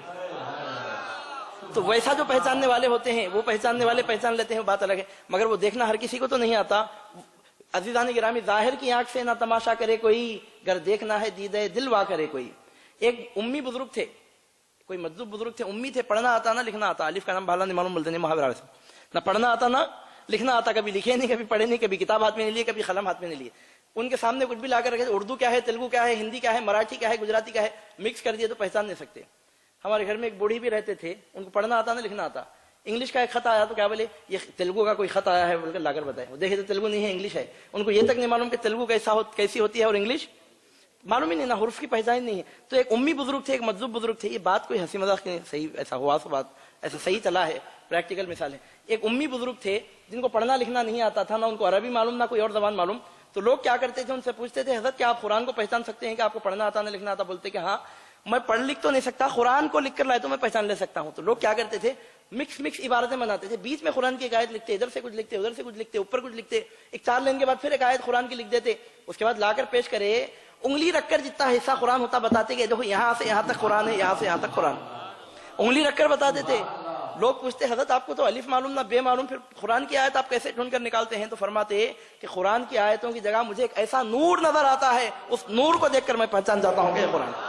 تو ویسا جو پہچاننے والے ہوتے ہیں وہ پہچاننے والے پہچان لیتے ہیں، وہ بات الگ ہے، مگر وہ دیکھنا ہر کسی کو تو نہیں آتا۔ عزیزان گرامی، ظاہر کی آنکھ سے نہ تماشا کرے کوئی، گر دیکھنا ہے دیدے دل وا کرے کوئی۔ ایک امی بزرگ تھے، کوئی مجذوب بزرگ تھے، امی تھے، پڑھنا آتا نہ لکھنا آتا، الف کا نام بھالا نہیں معلوم بولتے نہیں محاورہ سے، نہ پڑھنا آتا نہ لکھنا آتا، کبھی لکھے نہیں، کبھی پڑھے نہیں، کبھی کتاب ہاتھ میں نہیں لیے، کبھی قلم ہاتھ میں نہیں لیے۔ ان کے سامنے کچھ بھی لا کر رکھے، اردو کیا ہے، تیلگو کیا ہے، ہندی کیا ہے، مراٹھی کیا ہے، گجراتی کیا ہے، مکس کر دیے تو پہچان نہیں سکتے۔ ہمارے گھر میں ایک بوڑھی بھی رہتے تھے، ان کو پڑھنا آتا نہ لکھنا آتا، انگلش کا ایک خط آیا تو کیا بولے یہ تیلگو کا کوئی خط آیا ہے بول کر لا کر بتائے، وہ دیکھے تو تیلگو نہیں ہے، انگلش ہے۔ ان کو یہ تک نہیں معلوم کہ تیلگو کیسی ہوتی ہے اور انگلش معلوم ہی نہیں، نہ حروف کی پہچان نہیں ہے۔ تو ایک امی بزرگ تھے، ایک مجذوب بزرگ تھے، یہ بات کوئی ہنسی مذاق نہیں، صحیح ایسا ہوا سو بات ایسا صحیح چلا ہے، پریکٹیکل مثال ہے۔ ایک امی بزرگ تھے جن کو پڑھنا لکھنا نہیں آتا تھا، نہ ان کو عربی معلوم نہ کوئی اور زبان معلوم۔ تو لوگ کیا کرتے تھے، ان سے پوچھتے تھے حضرت کیا آپ قرآن کو پہچان سکتے ہیں کہ آپ کو پڑھنا آتا نہ لکھنا آتا؟ بولتے کہ ہاں میں پڑھ لکھ تو نہیں سکتا، قرآن کو لکھ کر لائے تو میں پہچان لے سکتا ہوں۔ تو لوگ کیا کرتے تھے، مکس عبارتیں بناتے تھے، بیچ میں قرآن کی ایک آیت لکھتے، ادھر سے کچھ لکھتے، ادھر سے کچھ لکھتے، اوپر کچھ لکھتے، ایک 4 لائن کے بعد پھر ایک آیت قرآن کی لکھ دیتے، اس کے بعد لا کر پیش کرے، انگلی رکھ کر جتنا حصہ قرآن ہوتا بتاتے کہ دیکھو یہاں سے یہاں تک قرآن ہے، یہاں سے یہاں تک قرآن، انگلی رکھ کر بتا دیتے۔ لوگ پوچھتے حضرت آپ کو تو الف معلوم نہ بے معلوم، پھر قرآن کی آیت آپ کیسے ڈھونڈ کر نکالتے ہیں؟ تو فرماتے کہ قرآن کی آیتوں کی جگہ مجھے ایک ایسا نور نظر آتا ہے، اس نور کو دیکھ کر میں پہچان جاتا ہوں کہ یہ قرآن۔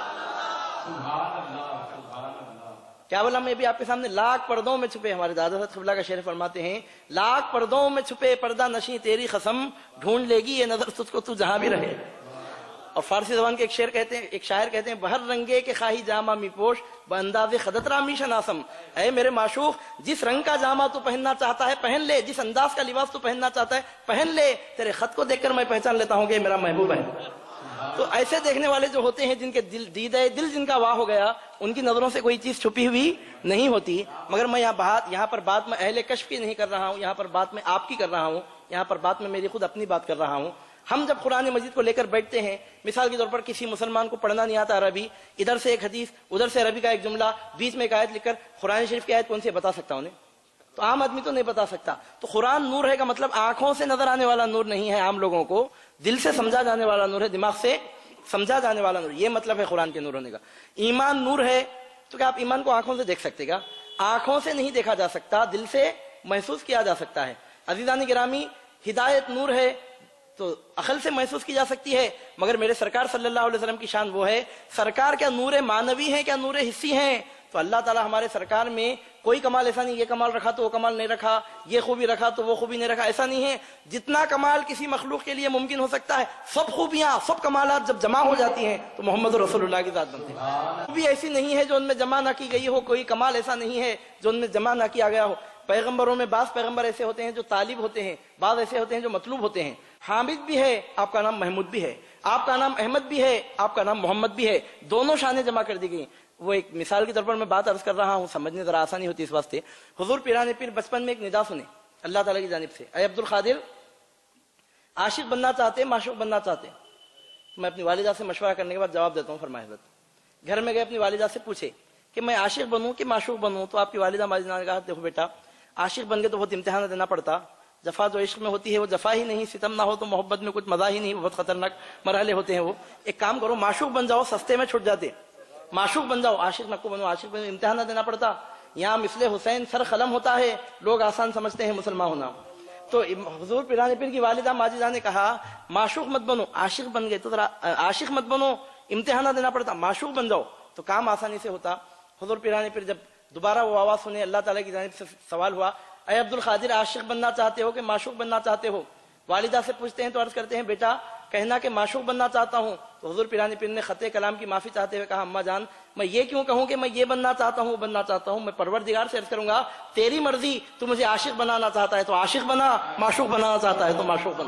کیا بولا میں بھی آپ کے سامنے، لاکھ پردوں میں چھپے، ہمارے دادا حضرت قبلہ کا شعر فرماتے ہیں، لاکھ پردوں میں چھپے پردہ نشیں تیری قسم، ڈھونڈ لے گی یہ نظر تجھ کو تو جہاں بھی رہے۔ اور فارسی زبان کے ایک شاعر کہتے ہیں، بہر رنگے کے خواہی جامہ می پوش بانداز خدترا می شناسم، اے میرے معشوق جس رنگ کا جامہ تو پہننا چاہتا ہے پہن لے، جس انداز کا لباس تو پہننا چاہتا ہے پہن لے، تیرے خط کو دیکھ کر میں پہچان لیتا ہوں کہ یہ میرا محبوب ہے۔ تو ایسے دیکھنے والے جو ہوتے ہیں، جن کے دیدے دل جن کا واہ ہو گیا، ان کی نظروں سے کوئی چیز چھپی ہوئی نہیں ہوتی۔ مگر میں یہاں پر بات میں اہل کشف کی نہیں کر رہا ہوں، یہاں پر بات میں آپ کی کر رہا ہوں، یہاں پر بات میں میری خود اپنی بات کر رہا ہوں۔ ہم جب قرآن مجید کو لے کر بیٹھتے ہیں، مثال کے طور پر کسی مسلمان کو پڑھنا نہیں آتا عربی، ادھر سے ایک حدیث، ادھر سے عربی کا ایک جملہ، بیچ میں ایک آیت لکھ کر قرآن شریف کی آیت کون سی بتا سکتا انہیں؟ تو عام آدمی تو نہیں بتا سکتا۔ تو قرآن نور ہے کا مطلب آنکھوں سے نظر آنے والا نور نہیں ہے، عام لوگوں کو دل سے سمجھا جانے والا نور ہے، دماغ سے سمجھا جانے والا نور، یہ مطلب ہے قرآن کے نور ہونے کا۔ ایمان نور ہے، تو کیا آپ ایمان کو آنکھوں سے دیکھ سکتے گا؟ آنکھوں سے نہیں دیکھا جا سکتا، دل سے محسوس کیا جا سکتا ہے۔ عزیزان گرامی، ہدایت نور ہے تو عقل سے محسوس کی جا سکتی ہے، مگر میرے سرکار صلی اللہ علیہ وسلم کی شان وہ ہے، سرکار کیا نور معنوی ہیں، کیا نور حسی ہیں؟ تو اللہ تعالیٰ ہمارے سرکار میں کوئی کمال ایسا نہیں، یہ کمال رکھا تو وہ کمال نہیں رکھا، یہ خوبی رکھا تو وہ خوبی نہیں رکھا، ایسا نہیں ہے۔ جتنا کمال کسی مخلوق کے لیے ممکن ہو سکتا ہے، سب خوبیاں سب کمالات جب جمع ہو جاتی ہیں تو محمد رسول اللہ کی ذات بنتے ہیں۔ خوبی ایسی نہیں ہے جو ان میں جمع نہ کی گئی ہو، کوئی کمال ایسا نہیں ہے جو ان میں جمع نہ کیا گیا ہو۔ پیغمبروں میں بعض پیغمبر ایسے ہوتے ہیں جو طالب ہوتے ہیں، بعض ایسے ہوتے ہیں جو مطلوب ہوتے ہیں۔ حامد بھی ہے، آپ کا نام محمود بھی ہے، آپ کا نام احمد بھی ہے، آپ کا نام محمد بھی ہے، دونوں شانیں جمع کر دی گئی۔ وہ ایک مثال کے طور پر میں بات عرض کر رہا ہوں، سمجھنے ذرا آسانی ہوتی اس واسطے۔ حضور پیران پیر بچپن میں ایک ندا سنے اللہ تعالیٰ کی جانب سے، اے عبد القادر، عاشق بننا چاہتے معشوق بننا چاہتے؟ میں اپنی والدہ سے مشورہ کرنے کے بعد جواب دیتا ہوں، فرمائے حضرت گھر میں گئے، اپنی والدہ سے پوچھے کہ میں عاشق بنوں کہ معشوق بنوں؟ تو آپ کی والدہ ماجدہ نے کہا دیکھو بیٹا، عاشق بن کے تو بہت امتحان دینا پڑتا، جفا جو عشق میں ہوتی ہے وہ جفا ہی نہیں، ستم نہ ہو تو محبت میں کچھ مزہ ہی نہیں، بہت خطرناک مرحلے ہوتے ہیں وہ۔ ایک کام کرو، معشوق بن جاؤ، سستے میں چھٹ جاتے، معشوق بن جاؤ، عاشق نہ کو بنو، عاشق بن امتحان نہ دینا پڑتا۔ یہاں مثل حسین سر قلم ہوتا ہے، لوگ آسان سمجھتے ہیں مسلمان ہونا۔ تو حضور پیران پیر کی والدہ ماجدہ نے کہا معشوق مت بنو، عاشق بن گئے تو ذرا عاشق مت بنو، امتحان نہ دینا پڑتا، معشوق بن جاؤ تو کام آسانی سے ہوتا۔ حضور پیران پیر جب دوبارہ وہ آواز سنے، اللہ تعالیٰ کی جانب سے سوال ہوا، اے عبد القادر، عاشق بننا چاہتے ہو کہ معشوق بننا چاہتے ہو؟ والدہ سے پوچھتے ہیں تو عرض کرتے ہیں بیٹا کہنا کہ معشوق بننا چاہتا ہوں، تو حضور پیرانی پیر نے خطے کلام کی معافی چاہتے ہوئے کہا اماں جان میں یہ کیوں کہوں کہ میں یہ بننا چاہتا ہوں وہ بننا چاہتا ہوں، میں پروردگار سے عرض کروں گا تیری مرضی، تو مجھے عاشق بنانا چاہتا ہے تو عاشق بنا، معشوق بنانا چاہتا ہے تو معشوق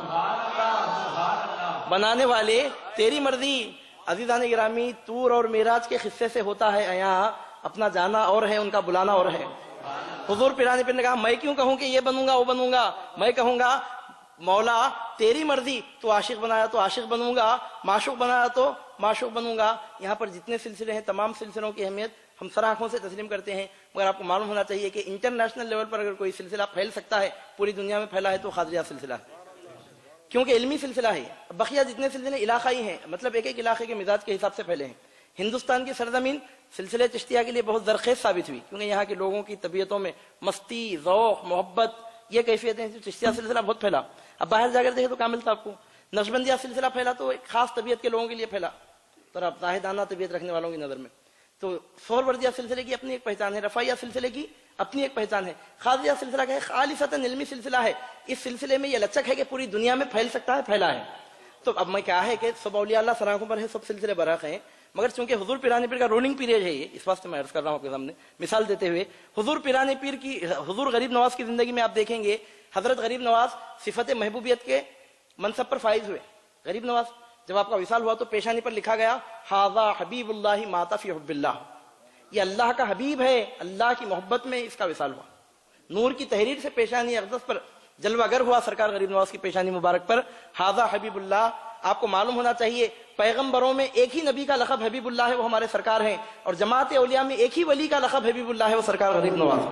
بنا، بنانے والے تیری مرضی۔ عزیزان گرامی، طور اور معراج کے قصے سے ہوتا ہے عیاں، اپنا جانا اور ہے ان کا بلانا اور ہے۔ حضور پیرانی پیر نے کہا میں کیوں کہوں کہ یہ بنوں گا وہ بنوں گا، میں کہوں گا مولا تیری مرضی، تو عاشق بنایا تو عاشق بنوں گا، معشوق بنایا تو معشوق بنوں گا۔ یہاں پر جتنے سلسلے ہیں تمام سلسلوں کی اہمیت ہم سر آنکھوں سے تسلیم کرتے ہیں، مگر آپ کو معلوم ہونا چاہیے کہ انٹرنیشنل لیول پر اگر کوئی سلسلہ پھیل سکتا ہے، پوری دنیا میں پھیلا ہے تو قادریہ سلسلہ ہے، کیونکہ علمی سلسلہ ہے۔ بقیہ جتنے سلسلے علاقائی ہیں، مطلب ایک ایک علاقے کے مزاج کے حساب سے پھیلے ہیں۔ ہندوستان کی سرزمین سلسلے چشتیہ کے لیے بہت زرخیز ثابت ہوئی، کیونکہ یہاں کے لوگوں کی طبیعتوں میں مستی، ذوق، محبت، یہ کیفیتیں ہیں، چشتیہ سلسلہ بہت پھیلا۔ اب باہر جا کر دیکھیں تو کیا ملتا آپ کو؟ نقشبندیہ سلسلہ پھیلا تو ایک خاص طبیعت کے لوگوں کے لیے پھیلا، پر اب زاہدانہ طبیعت رکھنے والوں کی نظر میں۔ تو سہروردیہ سلسلے کی اپنی ایک پہچان ہے، رفاعیہ سلسلے کی اپنی ایک پہچان ہے، قادریہ سلسلہ کا ہے خالصتاً علمی سلسلہ ہے۔ اس سلسلے میں یہ لچک ہے کہ پوری دنیا میں پھیل سکتا ہے، پھیلا ہے۔ تو اب میں کیا ہے کہ سب اولیاء اللہ سراخوں پر ہے، سب سلسلے برحق ہیں، مگر چونکہ حضور پیرانی پیر کا رولنگ پیریڈ ہے یہ، اس واسطے میں عرض کر رہا ہوں آپ کے سامنے مثال دیتے ہوئے۔ حضور پیرانی پیر کی، حضور غریب نواز کی زندگی میں آپ دیکھیں گے حضرت غریب نواز صفت محبوبیت کے منصب پر فائز ہوئے۔ غریب نواز جب آپ کا وصال ہوا تو پیشانی پر لکھا گیا ھذا حبیب اللہ مات فی حب اللہ، یہ اللہ کا حبیب ہے، اللہ کی محبت میں اس کا وصال ہوا۔ نور کی تحریر سے پیشانی اقدس پر جلوہ گر ہوا سرکار غریب نواز کی پیشانی مبارک پر ھذا حبیب اللہ۔ آپ کو معلوم ہونا چاہیے پیغمبروں میں ایک ہی نبی کا لقب حبیب اللہ ہے، وہ ہمارے سرکار ہیں، اور جماعت اولیاء میں ایک ہی ولی کا لقب حبیب اللہ ہے، وہ سرکار غریب نواز۔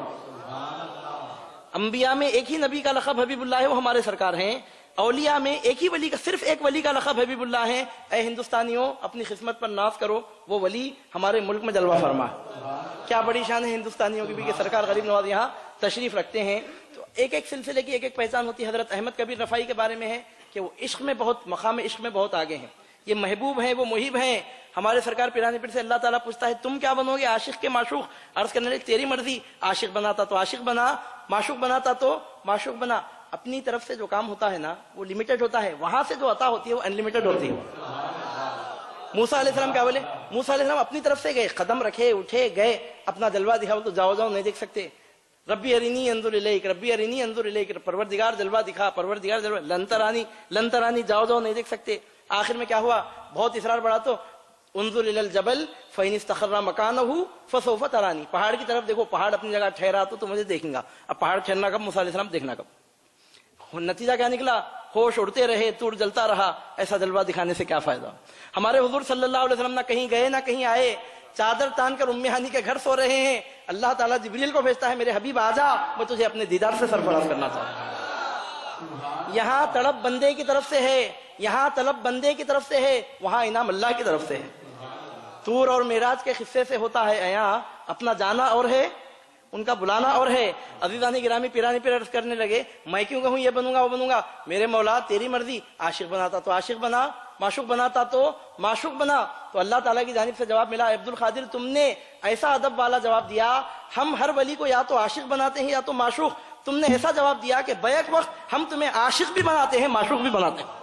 انبیاء میں ایک ہی نبی کا لقب حبیب اللہ ہے، وہ ہمارے سرکار ہیں۔ اولیاء میں ایک ہی ولی کا، صرف ایک ولی کا لقب حبیب اللہ ہے۔ اے ہندوستانیوں اپنی قسمت پر ناز کرو، وہ ولی ہمارے ملک میں جلوہ فرما ہے۔ کیا بڑی شان ہے ہندوستانیوں کی بھی کہ سرکار غریب نواز یہاں تشریف رکھتے ہیں۔ تو ایک ایک سلسلے کی ایک ایک پہچان ہوتی ہے۔ حضرت احمد کبیر رفاعی کے بارے میں ہے کہ وہ عشق میں بہت، مقام عشق میں بہت آگے ہیں، یہ محبوب ہیں، وہ محب ہیں۔ ہمارے سرکار پیرانی پیر سے اللہ تعالیٰ پوچھتا ہے تم کیا بنو گے؟ عاشق کے معشوق۔ عرض کرنے لگے تیری مرضی، عاشق بناتا تو عاشق بنا، معشوق بناتا تو معشوق بنا۔ اپنی طرف سے جو کام ہوتا ہے نا وہ لمیٹڈ ہوتا ہے، وہاں سے جو عطا ہوتی ہے وہ انلمیٹڈ ہوتی ہے۔ موسیٰ علیہ السلام کیا بولے؟ موسیٰ علیہ السلام اپنی طرف سے گئے، قدم رکھے، اٹھے، گئے، اپنا جلوہ دکھاؤ تو جاؤ نہیں دیکھ سکتے۔ ربی ارینی انظر الیک، ربی ارینی انظر الیک، پروردگار جلوہ دکھا، پروردگار جلوہ، لن ترانی جاؤ نہیں دیکھ سکتے۔ آخر میں کیا ہوا؟ بہت اصرار بڑھا تو انظر الی الجبل فإن استقر مکانہ فسوف ترانی، پہاڑ کی طرف دیکھو، پہاڑ اپنی جگہ ٹھہرا تو مجھے دیکھیں گا۔ اب پہاڑ ٹھہرنا کب؟ موسیٰ علیہ السلام دیکھنا کب؟ نتیجہ کیا نکلا؟ ہوش اڑتے رہے، طور جلتا رہا۔ ایسا جلوہ دکھانے سے کیا فائدہ؟ ہمارے حضور صلی اللہ علیہ وسلم نہ کہیں گئے نہ کہیں آئے، چادر تان کر ام ہانی کے گھر سو رہے ہیں، اللہ تعالیٰ جبریل کو بھیجتا ہے میرے حبیب آجا، میں تجھے اپنے دیدار سے سرفراز کرنا چاہتا ہوں۔ یہاں طلب بندے کی طرف سے ہے، یہاں طلب بندے کی طرف سے ہے، وہاں انعام اللہ کی طرف سے ہے۔ طور اور معراج کے قصے سے ہوتا ہے عیاں، اپنا جانا اور ہے ان کا بلانا اور ہے۔ عزیزان گرامی پیرانی پیر عرض کرنے لگے میں کیوں کہوں یہ بنوں گا وہ بنوں گا، میرے مولا تیری مرضی، عاشق بناتا تو عاشق بنا، معشوق بناتا تو معشوق بنا۔ تو اللہ تعالیٰ کی جانب سے جواب ملا عبد القادر تم نے ایسا ادب والا جواب دیا، ہم ہر ولی کو یا تو عاشق بناتے ہیں یا تو معشوق، تم نے ایسا جواب دیا کہ بیک وقت ہم تمہیں عاشق بھی بناتے ہیں، معشوق بھی بناتے ہیں،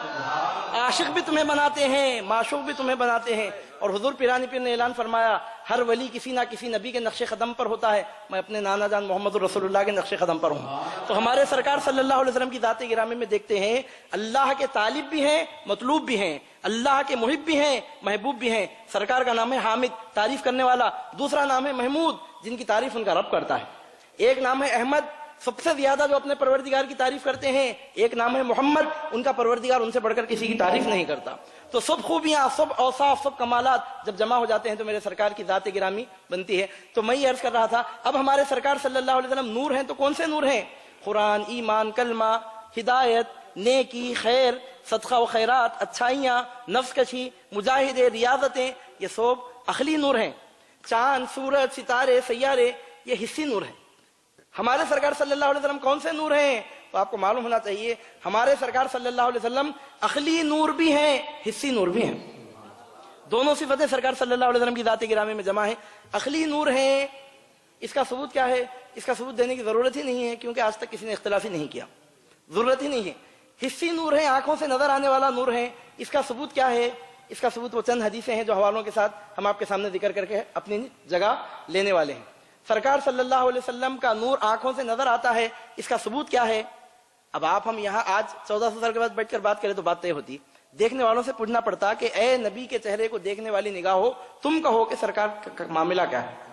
عاشق بھی تمہیں بناتے ہیں، معشوق بھی تمہیں بناتے ہیں۔ اور حضور پیرانی پیر نے اعلان فرمایا ہر ولی کسی نہ کسی نبی کے نقش قدم پر ہوتا ہے، میں اپنے نانا جان محمد رسول اللہ کے نقش قدم پر ہوں۔ تو ہمارے سرکار صلی اللہ علیہ وسلم کی ذات گرامی میں دیکھتے ہیں اللہ کے طالب بھی ہیں، مطلوب بھی ہیں، اللہ کے محب بھی ہیں، محبوب بھی ہیں۔ سرکار کا نام ہے حامد، تعریف کرنے والا، دوسرا نام ہے محمود جن کی تعریف ان کا رب کرتا ہے، ایک نام ہے احمد سب سے زیادہ جو اپنے پروردگار کی تعریف کرتے ہیں، ایک نام ہے محمد ان کا پروردگار ان سے بڑھ کر کسی کی تعریف نہیں کرتا۔ تو سب خوبیاں، سب اوصاف، سب کمالات جب جمع ہو جاتے ہیں تو میرے سرکار کی ذات گرامی بنتی ہے۔ تو میں یہ عرض کر رہا تھا اب ہمارے سرکار صلی اللہ علیہ وسلم نور ہیں تو کون سے نور ہیں؟ قرآن، ایمان، کلمہ، ہدایت، نیکی، خیر، صدقہ و خیرات، اچھائیاں، نفس کشی، مجاہدے، ریاضتیں، یہ سب عقلی نور ہیں۔ چاند، سورج، ستارے، سیارے یہ حسی نور ہیں۔ ہمارے سرکار صلی اللہ علیہ وسلم کون سے نور ہیں؟ تو آپ کو معلوم ہونا چاہیے ہمارے سرکار صلی اللہ علیہ وسلم عقلی نور بھی ہیں، حسی نور بھی ہیں، دونوں صفتیں سرکار صلی اللہ علیہ وسلم کی ذات گرامی میں جمع ہیں۔ عقلی نور ہیں، اس کا ثبوت کیا ہے؟ اس کا ثبوت دینے کی ضرورت ہی نہیں ہے کیونکہ آج تک کسی نے اختلاف ہی نہیں کیا، ضرورت ہی نہیں ہے۔ हिस्सी नूर है, आंखों से नजर आने वाला नूर है। इसका सबूत क्या है? इसका सबूत वो चंद हदीसें हैं जो हवालों के साथ हम आपके सामने जिक्र करके अपनी जगह लेने वाले हैं। सरकार सल्लल्लाहु अलैहि वसल्लम का नूर आंखों से नजर आता है, इसका सबूत क्या है? अब आप हम यहाँ आज 1400 साल के बाद बैठकर बात करें तो बात तय होती। देखने वालों से पूछना पड़ता कि ए नबी के चेहरे को देखने वाली निगाह हो, तुम कहो कि सरकार का मामला क्या है।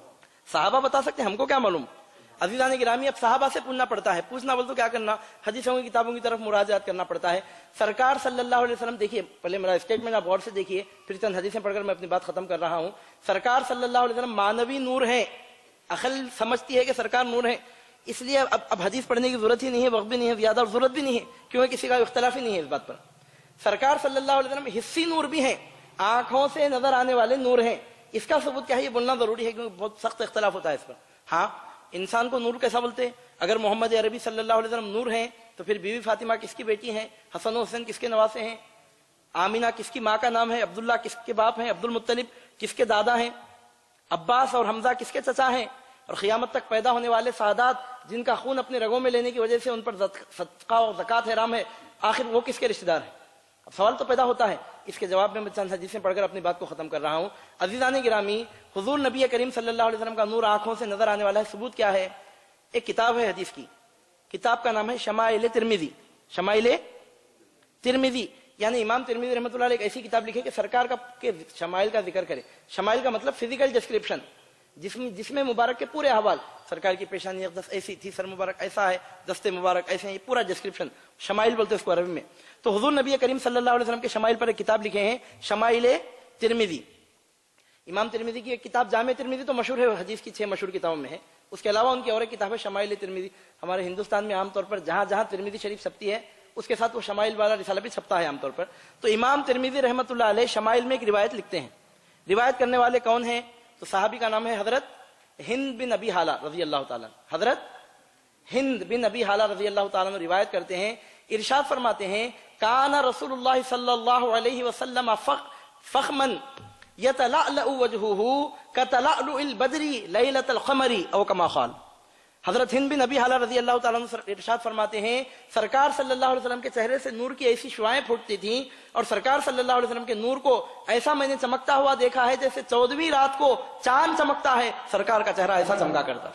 साहबा बता सकते हैं, हमको क्या मालूम। अजीज़ान गिरामी, अब साहबा से पूछना पड़ता है। पूछना बोल तो क्या करना, हदीसों की किताबों की तरफ मुराजात करना पड़ता है। सरकार सल्लल्लाहु अलैहि वसल्लम, देखिए पहले मेरा स्टेटमेंट आप गौर से देखिए, फिर चंद हदीसें पढ़कर मैं अपनी बात खत्म कर रहा हूँ। सरकार सल्लल्लाहु अलैहि वसल्लम मानवी नूर है। अकल समझती है कि सरकार नूर है, इसलिए अब हदीस पढ़ने की जरूरत ही नहीं है, वक्त भी नहीं है ज्यादा, और जरूरत भी नहीं है, क्योंकि किसी का इख्तलाफ ही नहीं है इस बात पर। सरकार सल्लल्लाहु अलैहि वसल्लम हिस्सी नूर भी है, आंखों से नजर आने वाले नूर हैं। इसका सबूत क्या है, ये बोलना जरूरी है क्योंकि बहुत सख्त इख्तलाफ होता है इस पर। हाँ, इंसान को नूर कैसा बोलते हैं? अगर मोहम्मद अरबी सल्लल्लाहु अलैहि वसल्लम नूर हैं तो फिर बीवी फातिमा किसकी बेटी हैं? हसन और हुसैन किसके नवासे हैं? आमिना किसकी माँ का नाम है? अब्दुल्ला किसके बाप हैं? अब्दुल मुत्तलिब किसके दादा हैं? अब्बास और हमजा किसके चचा हैं? और क़यामत तक पैदा होने वाले सादात जिनका खून अपने रगों में लेने की वजह से उन पर सदका और ज़कात हराम है, आखिर वो किसके रिश्तेदार हैं? अब सवाल तो पैदा होता है। इसके जवाब में मैं चंद हदीसें पढ़कर अपनी बात को खत्म कर रहा हूँ। अज़ीज़ान गिरामी, हुज़ूर नबी करीम सल्लल्लाहु अलैहि वसल्लम का नूर आंखों से नजर आने वाला है। सबूत क्या है? एक किताब है हदीस की, किताब का नाम है शमाइल तिरमिज़ी। शमाइल तिरमिज़ी यानी इमाम तिरमिज़ी रहमतुल्लाह अलैह एक ऐसी किताब लिखी कि सरकार का के शमाइल का जिक्र करे। शमाइल का मतलब फिजिकल डिस्क्रिप्शन, जिसमें मुबारक के पूरे अहवाल, सरकार की पेशानी ऐसी थी, सर मुबारक ऐसा है, दस्ते मुबारक ऐसे हैं, ये पूरा डिस्क्रिप्शन शमाइल बोलते हैं इसको अरबी में। तो हुजूर नबी करीम सल्लल्लाहु अलैहि वसल्लम के शमाइल पर एक किताब लिखे हैं, शमाइल तिरमिज़ी। इमाम तिरमिज़ी की एक किताब जामे तिरमिज़ी तो मशहूर है, हदीस की 6 मशहूर किताबों में है। उसके अलावा उनकी और एक किताब है शमाइल तिरमिज़ी। हमारे हिंदुस्तान में आमतौर पर जहां जहां तिरमिज़ी शरीफ छपती है उसके साथ वो शमाइल वाला रिसाला भी छपता है आमतौर पर। तो इमाम तिरमिज़ी रहमतुल्लाह अलैह शमाइल में एक रिवायत लिखते हैं। रिवायत करने वाले कौन है? तो साहबी का नाम है हजरत हिंद बिन अबी हाला रजी अल्लाह ताला। हजरत हिंद बिन अबी हाला रजी अल्लाह ताला रिवायत करते हैं, इरशाद फरमाते हैं, काना रसूलुल्लाह सल्लल्लाहु अलैहि वसल्लम फखमन यतलअलउ वजहुहु कतलअलुल बदरी लैलतल क़मरी औ कमा क़ाल। हजरत हिंद बिन अबी हाला रजी अल्लाह ताला इरशाद फरमाते हैं, सरकार सल्लल्लाहु अलैहि वसल्लम के चेहरे से नूर की ऐसी शुआएं फूटती थीं और सरकार सल्लल्लाहु अलैहि वसल्लम के नूर को ऐसा मैंने चमकता हुआ देखा है जैसे 14वीं रात को चांद चमकता है, सरकार का चेहरा ऐसा चमका करता।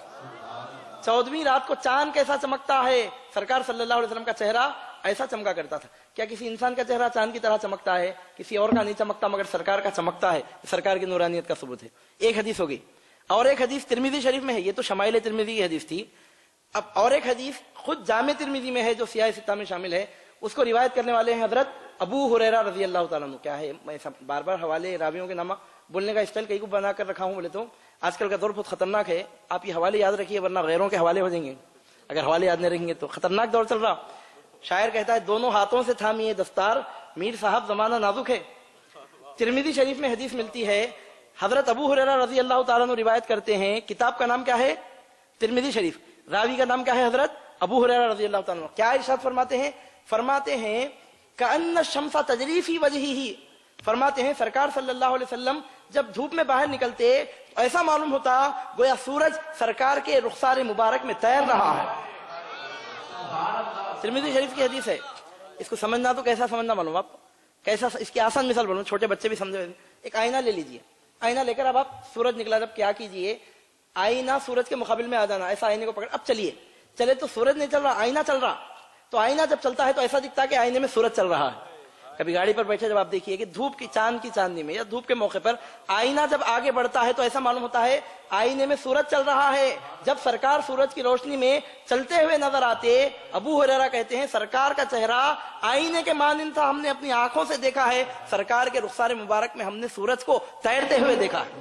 14वीं रात को चांद कैसा चमकता है, सरकार सल्लल्लाहु अलैहि वसल्लम का चेहरा ऐसा चमका करता था। क्या किसी इंसान का चेहरा चांद की तरह चमकता है? किसी और का नहीं चमकता, मगर सरकार का चमकता है। सरकार की नूरानियत का सबूत है। एक हदीस हो गई, और एक हदीस तिरमिज़ी शरीफ में है, ये तो शमाइल तिरमिज़ी की हदीस थी। अब और एक हदीस खुद जामे तिरमिज़ी में है जो सियाह सित्ता में शामिल है। उसको रिवायत करने वाले हैं हजरत अबू हुरैरा रजी अल्लाह ताला अन्हु। क्या है, मैं बार बार हवाले रावियों के नाम बोलने का स्टाइल कहीं को बना कर रखा हूँ। बोले तो आजकल का दौर बहुत खतरनाक है, आप ये हवाले याद रखिए वरना गैरों के हवाले हो जाएंगे। अगर हवाले याद नहीं रखेंगे तो खतरनाक दौर चल रहा। शायर कहता है, दोनों हाथों से थामिए दस्तार, मीर साहब जमाना नाजुक है। तिरमिज़ी शरीफ में हदीस मिलती है, हजरत अबू हुरैरा रजी अल्लाह ताला अन्हु रिवायत करते हैं। किताब का नाम क्या है? तिरमिज़ी शरीफ। रावी का नाम क्या है? हजरत अबू हुरैरा रजी अल्लाह ताला अन्हु। क्या इरशाद फरमाते हैं? फरमाते हैं कअन्न शम्सा तजरी फी वजहिही। फरमाते हैं सरकार सल्लल्लाहु अलैहि वसल्लम जब धूप में बाहर निकलते ऐसा मालूम होता गोया सूरज सरकार के रुखसार मुबारक में तैर रहा है। तिरमिज़ी शरीफ की हदीस है। इसको समझना तो कैसा समझना मालूम आप? कैसा, इसकी आसान मिसाल बोलूं, छोटे बच्चे भी समझे। एक आईना ले लीजिए, आईना लेकर अब आप सूरज निकला जब क्या कीजिए, आईना सूरज के मुकाबिल में आ जाना, ऐसा आईने को पकड़, अब चलिए, चले तो सूरज नहीं चल रहा, आईना चल रहा। तो आईना जब चलता है तो ऐसा दिखता है कि आईने में सूरज चल रहा है। कभी गाड़ी पर बैठे जब आप देखिए कि धूप की चांद की चांदनी में या धूप के मौके पर आईना जब आगे बढ़ता है तो ऐसा मालूम होता है आईने में सूरज चल रहा है। जब सरकार सूरज की रोशनी में चलते हुए नजर आते, अबू हुरैरा कहते हैं सरकार का चेहरा आईने के मानिंद था, हमने अपनी आंखों से देखा है। सरकार के रुखसार मुबारक में हमने सूरज को तैरते हुए देखा है।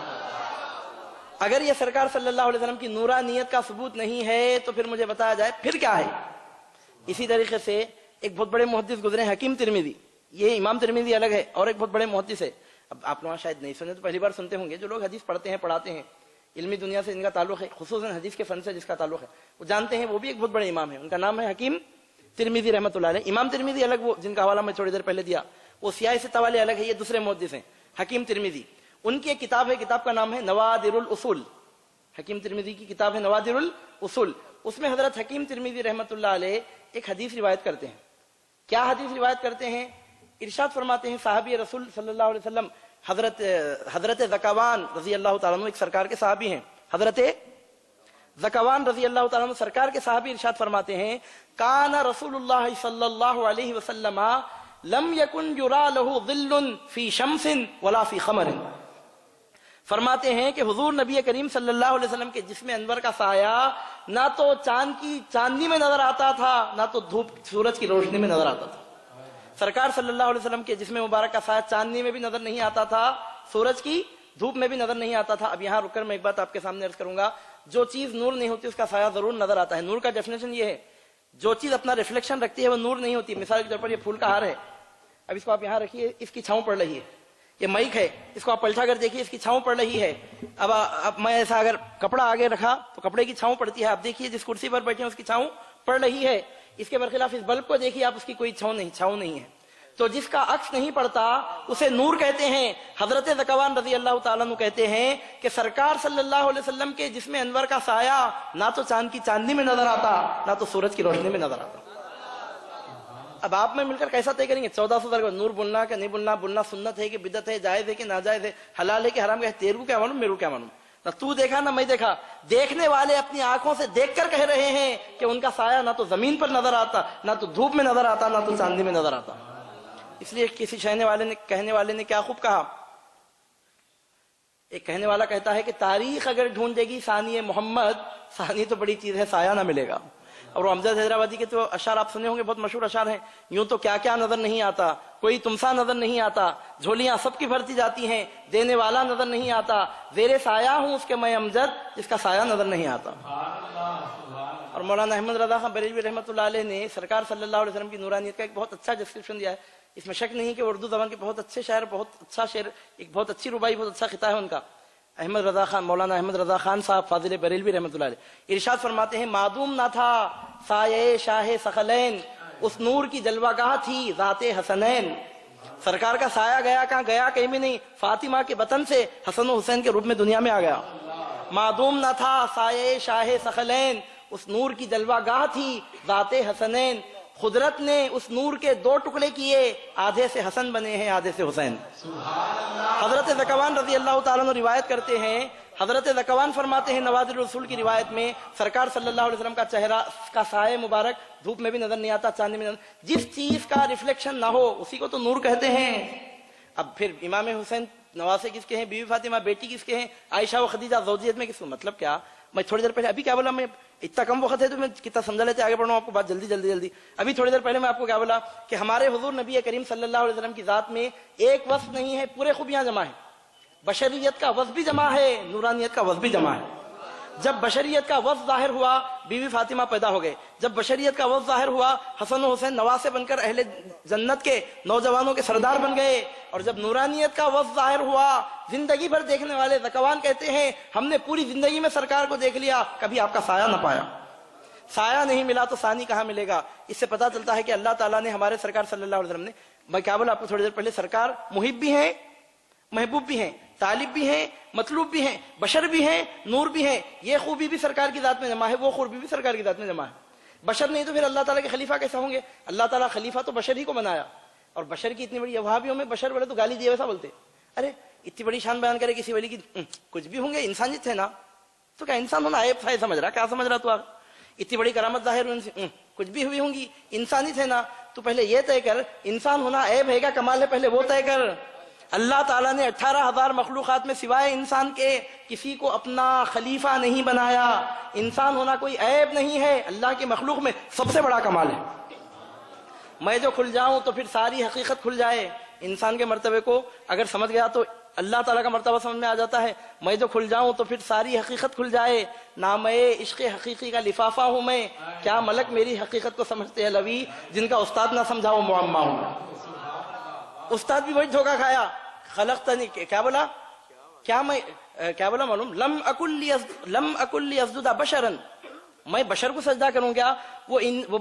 अगर ये सरकार सल्लल्लाहु अलैहि वसल्लम की नूरानियत का सबूत नहीं है तो फिर मुझे बताया जाए फिर क्या है। इसी तरीके से एक बहुत बड़े मुहद्दिस गुजरे हकीम तिरमिज़ी, ये इमाम तिरमिज़ी अलग है और एक बहुत बड़े मुहद्दिस है। अब आप लोग शायद नहीं सुने तो पहली बार सुनते होंगे। जो लोग हदीस पढ़ते हैं पढ़ाते हैं, इल्मी दुनिया से इनका ताल्लुक है, खुसूसन हदीस के फन से जिसका ताल्लुक है वो जानते हैं। वो भी एक बहुत बड़े इमाम है, उनका नाम है हकीम तिरमिज़ी रहमतुल्लाह अलैह। इमाम तिरमिज़ी अलग, वो जिनका हवाला मैं थोड़ी देर पहले दिया, वो सियाह सित्ता वाले अलग है, ये दूसरे मुहद्दिस हैं हकीम तिरमिज़ी। उनकी एक किताब है, किताब का नाम है नवादिरुल उसूल। हकीम तिरमिज़ी की किताब है नवादिरुल उसूल। उसमें हजरत हकीम तिरमिज़ी रहमतुल्लाह अलैह एक हदीस रिवायत करते हैं। کیا حدیث روایت کرتے ہیں؟ ارشاد فرماتے ہیں صحابی رسول صلی اللہ علیہ وسلم حضرت زکوان رضی اللہ تعالیٰ عنہ ایک سرکار کے صحابی ہیں، حضرت زکوان رضی اللہ تعالیٰ عنہ سرکار کے صحابی ارشاد فرماتے ہیں کان رسول اللہ صلی اللہ علیہ وسلم لم یکن یرا لہ ظل فی شمس ولا فی خمر، فرماتے ہیں کہ حضور نبی کریم صلی اللہ علیہ وسلم کے جسم انور کا سایہ نہ تو چاندنی میں نظر آتا تھا، نہ تو دھوپ سورج کی روشنی میں نظر آتا تھا۔ سرکار صلی اللہ علیہ وسلم کے جسم مبارک کا سایہ چاندنی میں بھی نظر نہیں آتا تھا، سورج کی دھوپ میں بھی نظر نہیں آتا تھا۔ اب یہاں رک کر میں ایک بات آپ کے سامنے عرض کروں گا، جو چیز نور نہیں ہوتی اس کا سایہ ضرور نظر آتا ہے۔ نور کا ڈیفینیشن یہ ہے، جو چیز اپنا ریفلیکشن رکھتی ہے وہ نور نہیں ہوتی۔ مثال کے طور پر یہ پھول کا ہار ہے، اب اس کو آپ یہاں رکھیے، اس کی چھاؤں پڑ رہی ہے۔ یہ مائک ہے، اس کو آپ پلٹا کر دیکھیے، اس کی چھاؤں پڑ رہی ہے۔ اب میں ایسا اگر کپڑا آگے رکھا تو کپڑے کی چھاؤں پڑتی ہے، آپ دیکھیے جس کرسی پر بیٹھے ہیں اس کی چھاؤں پڑ رہی ہے۔ اس کے برخلاف اس بلب کو دیکھیے آپ، اس کی کوئی چھاؤں نہیں ہے۔ تو جس کا عکس نہیں پڑتا اسے نور کہتے ہیں۔ حضرت زکوان رضی اللہ تعالیٰ عنہ کہتے ہیں کہ سرکار صلی اللہ علیہ وسلم کے جسم انور کا سایہ نہ تو چاند کی چاندنی میں نظر آتا، نہ تو سورج کی روشنی میں نظر آتا۔ اب آپ میں مل کر کیسا طے کریں گے 1400 سال نور بولنا کہ نہیں بولنا، بولنا سنت ہے کہ بدعت ہے، جائز ہے کہ ناجائز ہے، حلال ہے کہ حرام ہے؟ تیرے کو کیا معلوم، میرے کو کیا معلوم؟ نہ تو دیکھا نہ میں دیکھا۔ دیکھنے والے اپنی آنکھوں سے دیکھ کر کہہ رہے ہیں کہ ان کا سایہ نہ تو زمین پر نظر آتا، نہ تو دھوپ میں نظر آتا، نہ تو چاندنی میں نظر آتا۔ اس لیے کسی کہنے والے نے کیا خوب کہا، ایک کہنے والا کہتا ہے کہ تاریخ اگر ڈھونڈے گی ثانی محمد، ثانی تو بڑی چیز ہے، سایہ نہ ملے گا۔ اور وہ امجد حیدرآبادی کے تو اشعار آپ سنے ہوں گے، بہت مشہور اشعار ہیں، یوں تو کیا کیا نظر نہیں آتا، کوئی تمسا نظر نہیں آتا، جھولیاں سب کی بھرتی جاتی ہیں، دینے والا نظر نہیں آتا، زیر سایہ ہوں اس کے میں امجد جس کا سایہ نظر نہیں آتا۔ اور مولانا احمد رضا خان بریلوی رحمۃ اللہ علیہ نے سرکار صلی اللہ علیہ وسلم کی نورانیت کا ایک بہت اچھا ڈسکرپشن دیا ہے۔ اس میں شک نہیں کہ اردو زبان کے بہت اچھے شاعر، بہت اچھا شعر، ایک بہت اچھی ربائی، بہت اچھا خطہ ہے ان کا۔ احمد رضا خان، مولانا احمد رضا خان صاحب فاضل بریلوی رحمۃ اللہ علیہ ارشاد فرماتے ہیں معدوم نہ تھا سایہ شاہ ثقلین، اس نور کی جلوہ گاہ تھی ذات حسنین۔ سرکار کا سایہ گیا کہاں؟ گیا کہیں بھی نہیں، فاطمہ کے بطن سے حسن و حسین کے روپ میں دنیا میں آ گیا۔ معدوم نہ تھا سایہ شاہ ثقلین، اس نور کی جلوہ گاہ تھی ذات حسنین۔ قدرت نے اس نور کے دو ٹکڑے کیے، آدھے سے حسن بنے ہیں آدھے سے حسین۔ حضرت زکوان رضی اللہ تعالیٰ عنہ روایت کرتے ہیں، حضرت زکوان فرماتے ہیں نوادر رسول کی روایت میں، سرکار صلی اللہ علیہ وسلم کا چہرہ کا سایہ مبارک دھوپ میں بھی نظر نہیں آتا، چاندنی میں نظر، جس چیز کا ریفلیکشن نہ ہو اسی کو تو نور کہتے ہیں۔ اب پھر امام حسین نواسے کس کے ہیں، بیوی فاطمہ بیٹی کس کے ہیں، عائشہ و خدیجہ زوجیت میں کس کو؟ مطلب کیا، میں تھوڑی دیر پہلے ابھی کیا بولا، میں اتنا کم وقت ہے تو میں کتنا سمجھا لیتے، آگے بڑھوں آپ کو بات جلدی۔ ابھی تھوڑی دیر پہلے میں آپ کو کیا بولا کہ ہمارے حضور نبی کریم صلی اللہ علیہ وسلم کی ذات میں ایک وصف نہیں ہے، پورے خوبیاں جمع ہیں۔ بشریت کا وصف بھی جمع ہے، نورانیت کا وصف بھی جمع ہے۔ جب بشریت کا وصف ظاہر ہوا بیوی فاطمہ پیدا ہو گئے، جب بشریت کا وصف ظاہر ہوا حسن و حسین نواسے بن کر اہل جنت کے نوجوانوں کے سردار بن گئے، اور جب نورانیت کا وصف ظاہر ہوا زندگی بھر دیکھنے والے زکوان کہتے ہیں ہم نے پوری زندگی میں سرکار کو دیکھ لیا، کبھی آپ کا سایہ نہ پایا۔ سایہ نہیں ملا تو ثانی کہاں ملے گا؟ اس سے پتا چلتا ہے کہ اللہ تعالیٰ نے ہمارے سرکار صلی اللہ علیہ وسلم نے، میں کیا بولا آپ کو تھوڑی دیر پہلے، سرکار محب بھی ہیں، محبوب بھی ہیں، طالب بھی ہیں، مطلوب بھی ہیں، بشر بھی ہیں، نور بھی ہیں۔ یہ خوبی بھی سرکار کی ذات میں جمع ہے، وہ خوبی بھی سرکار کی ذات میں جمع ہے۔ بشر نہیں تو پھر اللہ تعالیٰ کے خلیفہ کیسے ہوں گے؟ اللہ تعالیٰ خلیفہ تو بشر ہی کو بنایا، اور بشر کی اتنی بڑی، وہابیوں میں بشر بولے تو گالی دیے ویسا بولتے، ارے اتنی بڑی شان بیان کرے کسی ولی کی، کچھ بھی ہوں گے، انسان تھے نا، تو کیا انسان ہونا عیب تھا؟ سمجھ رہا، کیا سمجھ رہا تو؟ اتنی بڑی کرامت ظاہر ہوئی، کچھ بھی ہوئی ہوں گی، انسانی تھے نا، تو پہلے یہ طے کر انسان ہونا عیب ہے کیا کمال ہے، پہلے وہ طے کر۔ اللہ تعالیٰ نے 18,000 مخلوقات میں سوائے انسان کے کسی کو اپنا خلیفہ نہیں بنایا۔ انسان ہونا کوئی عیب نہیں ہے، اللہ کی مخلوق میں سب سے بڑا کمال ہے۔ میں جو کھل جاؤں تو پھر ساری حقیقت کھل جائے۔ انسان کے مرتبے کو اگر سمجھ گیا تو اللہ تعالیٰ کا مرتبہ سمجھ میں آ جاتا ہے۔ میں جو کھل جاؤں تو پھر ساری حقیقت کھل جائے۔ نام عشق حقیقی کا لفافہ ہوں میں، کیا ملک میری حقیقت کو سمجھتے ہیں لوی، جن کا استاد نہ سمجھا وہ معمہ ہوں۔ استاد بھی وہی دھوکہ کھایا، خلقتنی، کیا بولا، کیا میں کیا بولا معلوم، لم اکل لیسجد بشرا، میں بشر کو سجدہ کروں گا؟ وہ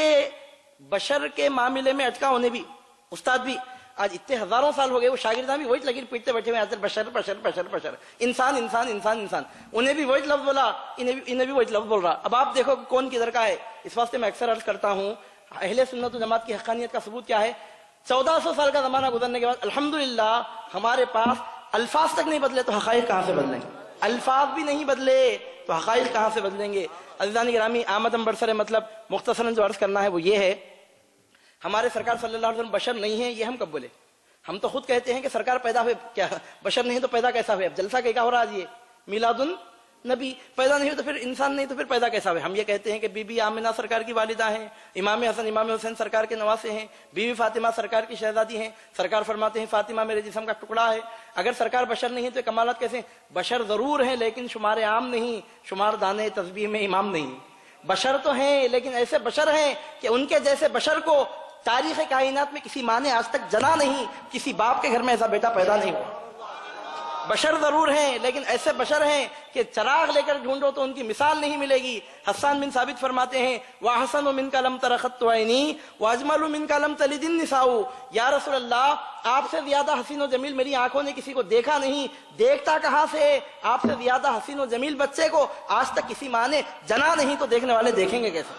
بشر کے معاملے میں اٹکا ہونے بھی، استاد بھی آج اتنے ہزاروں سال ہو گئے، وہ شاگردان بھی وہی لگی پیٹتے بیٹھے ہوئے، بشر بشر بشر بشر، انسان انسان انسان انسان، انہیں بھی وہی لفظ بولا، انہیں بھی وہی لفظ بول رہا۔ اب آپ دیکھو کون کدھر کا ہے۔ اس واسطے میں اکثر عرض کرتا ہوں، اہل سنت و جماعت کی حقانیت کا ثبوت کیا ہے؟ 1400 سال کا زمانہ گزرنے کے بعد الحمدللہ ہمارے پاس الفاظ تک نہیں بدلے تو حقائق کہاں سے بدلیں گے؟ الفاظ بھی نہیں بدلے تو حقائق کہاں سے بدلیں گے؟ عزیزان گرامی، آمدم برسر مطلب مختصراً جو عرض کرنا ہے وہ یہ ہے، ہمارے سرکار صلی اللہ علیہ وسلم بشر نہیں ہیں، یہ ہم کب بولے؟ ہم تو خود کہتے ہیں کہ سرکار پیدا ہوئے، کیا بشر نہیں تو پیدا کیسا ہوئے؟ اب جلسہ کیا ہو رہا ہے؟ یہ میلاد النبی، پیدا نہیں ہو تو پھر انسان نہیں تو پھر پیدا کیسا ہوئے؟ ہم یہ کہتے ہیں کہ بی بی آمنہ سرکار کی والدہ ہیں، امام حسن امام حسین سرکار کے نواسے ہیں، بی بی فاطمہ سرکار کی شہزادی ہیں، سرکار فرماتے ہیں فاطمہ میرے جسم کا ٹکڑا ہے۔ اگر سرکار بشر نہیں ہے تو کمالات کیسے ہیں؟ بشر ضرور ہیں لیکن شمار عام نہیں، شمار دانے تسبیح میں امام نہیں۔ بشر تو ہیں لیکن ایسے بشر ہیں کہ ان کے جیسے بشر کو تاریخ کائنات میں کسی ماں نے آج تک جنا نہیں، کسی باپ کے گھر میں ایسا بیٹا پیدا نہیں ہوا۔ بشر ضرور ہیں لیکن ایسے بشر ہیں کہ چراغ لے کر ڈھونڈو تو ان کی مثال نہیں ملے گی۔ حسان بن ثابت فرماتے ہیں وَأَحْسَنُ مِنْكَ لَمْ تَرَ خَطُّ عَيْنِي وَأَجْمَلُ مِنْكَ لَمْ تَلِدِ النِّسَاءُ، یا رسول اللہ آپ سے زیادہ حسین و جمیل میری آنکھوں نے کسی کو دیکھا نہیں، دیکھتا کہاں سے؟ آپ سے زیادہ حسین و جمیل بچے کو آج تک کسی ماں نے جنا نہیں تو دیکھنے والے دیکھیں گے کیسے؟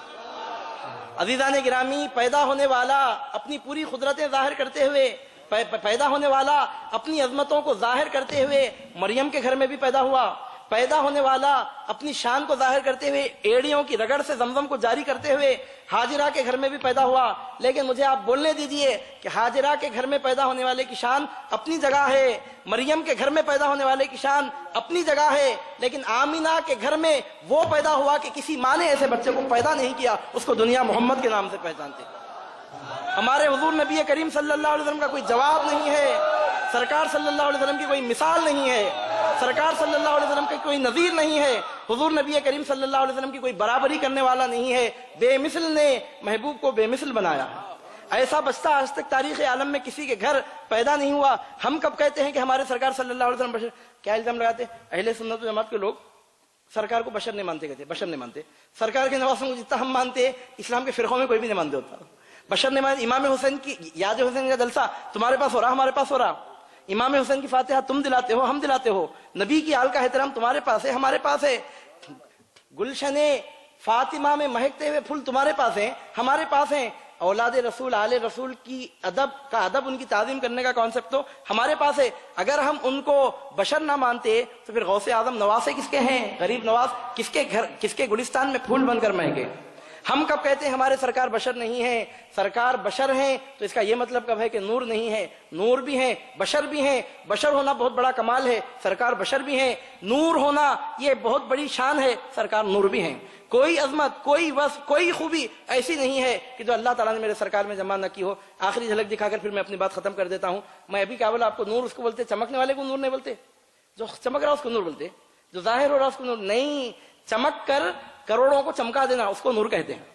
عزیزان گرامی، پیدا ہونے والا اپنی پوری قدرتیں ظاہر کرتے ہوئے، پیدا ہونے والا اپنی عظمتوں کو ظاہر کرتے ہوئے مریم کے گھر میں بھی پیدا ہوا، پیدا ہونے والا اپنی شان کو ظاہر کرتے ہوئے ایڑیوں کی رگڑ سے زمزم کو جاری کرتے ہوئے ہاجرہ کے گھر میں بھی پیدا ہوا۔ لیکن مجھے آپ بولنے دیجئے کہ ہاجرہ کے گھر میں پیدا ہونے والے کی شان اپنی جگہ ہے، مریم کے گھر میں پیدا ہونے والے کی شان اپنی جگہ ہے، لیکن آمینہ کے گھر میں وہ پیدا ہوا کہ کسی ماں نے ایسے بچے کو پیدا نہیں کیا، اس کو دنیا محمد کے نام سے پہچانتے۔ ہمارے حضور نبی کریم صلی اللہ علیہ وسلم کا کوئی جواب نہیں ہے، سرکار صلی اللہ علیہ وسلم کی کوئی مثال نہیں ہے، سرکار صلی اللہ علیہ وسلم کی کوئی نظیر نہیں ہے، حضور نبی کریم صلی اللہ علیہ وسلم کی کوئی برابری کرنے والا نہیں ہے۔ بے مثل نے محبوب کو بے مثل بنایا، ایسا بچہ آج تک تاریخ عالم میں کسی کے گھر پیدا نہیں ہوا۔ ہم کب کہتے ہیں کہ ہمارے سرکار صلی اللہ علیہ وسلم بشر؟ کیا الزام لگاتے؟ اہل سنت و جماعت کے لوگ سرکار کو بشر نہیں مانتے، کہتے بشر نہیں مانتے۔ سرکار کے نواسوں کو جتنا ہم مانتے اسلام کے فرقوں میں کوئی بھی نہیں مانتے ہوتا، بشر نہیں مانتے۔ امام حسین کی یاد حسین کا جلسہ تمہارے پاس ہو رہا، ہمارے پاس ہو رہا، امام حسین کی فاتحہ تم دلاتے ہو، ہم دلاتے ہو، نبی کی آل کا احترام تمہارے پاس ہے، ہمارے پاس ہے، گلشن فاطمہ میں مہکتے ہوئے پھول تمہارے پاس ہیں، ہمارے پاس ہیں، اولاد رسول آل رسول کی ادب ان کی تعظیم کرنے کا کانسیپٹ تو ہمارے پاس ہے۔ اگر ہم ان کو بشر نہ مانتے تو پھر غوث اعظم نواسے کس کے ہیں؟ غریب نواز کس کے گھر، کس کے گلستان میں پھول بن کر مہکے؟ ہم کب کہتے ہیں ہمارے سرکار بشر نہیں ہیں؟ سرکار بشر ہیں تو اس کا یہ مطلب کب ہے کہ نور نہیں ہے؟ نور بھی ہیں، بشر بھی ہیں، بشر ہونا بہت بڑا کمال ہے، سرکار بشر بھی ہیں، نور ہونا یہ بہت بڑی شان ہے، سرکار نور بھی ہیں۔ کوئی عظمت، کوئی وصف، کوئی خوبی ایسی نہیں ہے کہ جو اللہ تعالیٰ نے میرے سرکار میں جمع نہ کی ہو۔ آخری جھلک دکھا کر پھر میں اپنی بات ختم کر دیتا ہوں۔ میں ابھی کیا بولا آپ کو؟ نور اس کو بولتے، چمکنے والے کو نور نہیں بولتے، جو چمک رہا اس کو نور بولتے، جو ظاہر ہو رہا اس کو نور نہیں، چمک کر کروڑوں کو چمکا دینا اس کو نور کہتے ہیں۔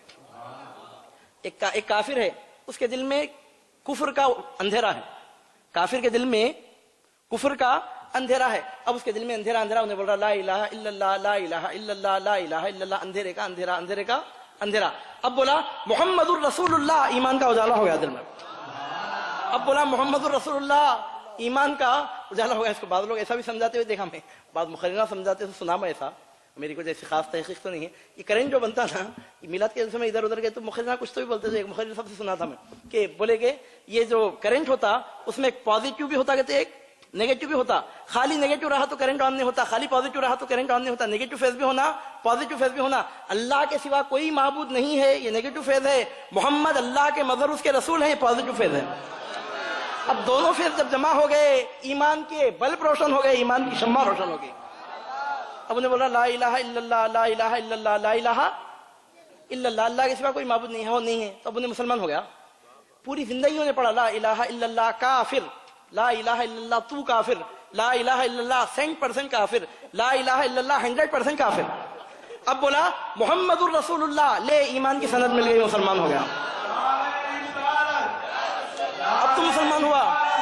ایک کافر ہے، اس کے دل میں کفر کا اندھیرا ہے، کافر کے دل میں کفر کا اندھیرا ہے، اب اس کے دل میں اندھیرا انہیں بول رہا لا الہ الا اللہ، لا الہ الا اللہ، لا الہ الا اللہ، اندھیرے کا اندھیرا، اندھیرے کا اندھیرا۔ اب بولا محمد الرسول اللہ، ایمان کا اجالا ہو گیا دل میں۔ اب بولا محمد الرسول اللہ، ایمان کا اجالا ہو گیا۔ اس کو بعض لوگ ایسا بھی سمجھاتے ہوئے دیکھا میں، بعض مخررین سمجھاتے تو سنا میں، ایسا میری کوئی ایسی خاص تحقیق تو نہیں ہے، یہ کرنٹ جو بنتا تھا میلاد کے جلسے میں ادھر ادھر گئے تو مخررین کچھ تو بھی بولتے تھے۔ ایک مخرر سب سے سنا تھا میں کہ بولے کہ یہ جو کرنٹ ہوتا اس میں ایک پازیٹیو بھی ہوتا، کہتے ایک نیگیٹو بھی ہوتا، خالی نیگیٹو رہا تو کرنٹ آن نہیں ہوتا، خالی پازیٹیو رہا تو کرنٹ آن نہیں ہوتا، نیگیٹو فیز بھی ہونا، پازیٹیو فیز بھی ہونا۔ اللہ کے سوا کوئی معبود نہیں ہے، یہ نیگیٹو فیز ہے، محمد اللہ کے مظہر اس کے رسول ہیں، یہ پازیٹیو فیز ہے۔ اب دونوں فیز جب جمع ہو گئے، ایمان کے بلب روشن ہو گئے، ایمان کی شمع روشن ہو گئی۔ اب انہیں بولا لا الہ الا اللہ، لا الہ الا اللہ، لا الہ الا اللہ، اللہ کے سوا کوئی معبود نہیں ہے، وہ نہیں ہے۔ تو اب انہیں مسلمان ہو گیا، پوری زندگی انہیں پڑھا لا الہ الا اللہ کافر، لا الہ الا اللہ تو کافر، لا الہ الا اللہ 100% کافر، لا الہ الا اللہ 100% کافر۔ اب بولا محمد الرسول اللہ، لے ایمان کی سند مل گئی، مسلمان ہو گیا۔ اب تو مسلمان ہوا،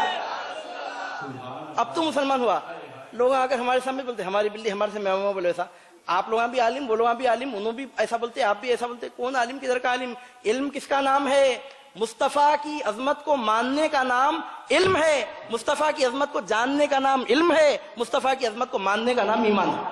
اب تو مسلمان ہوا۔ لوگ آ کر ہمارے سامنے بولتے ہماری بلی ہمارے سے میں بولے ایسا، آپ لوگ بھی عالم، وہ لوگ بھی عالم، انہوں بھی ایسا بولتے، آپ بھی ایسا بولتے۔ کون عالم، کدھر کا عالم؟ علم کس کا نام ہے؟ مصطفیٰ کی عظمت کو ماننے کا نام علم ہے، مصطفیٰ کی عظمت کو جاننے کا نام علم ہے، مصطفیٰ کی عظمت کو ماننے کا نام ایمان ہے۔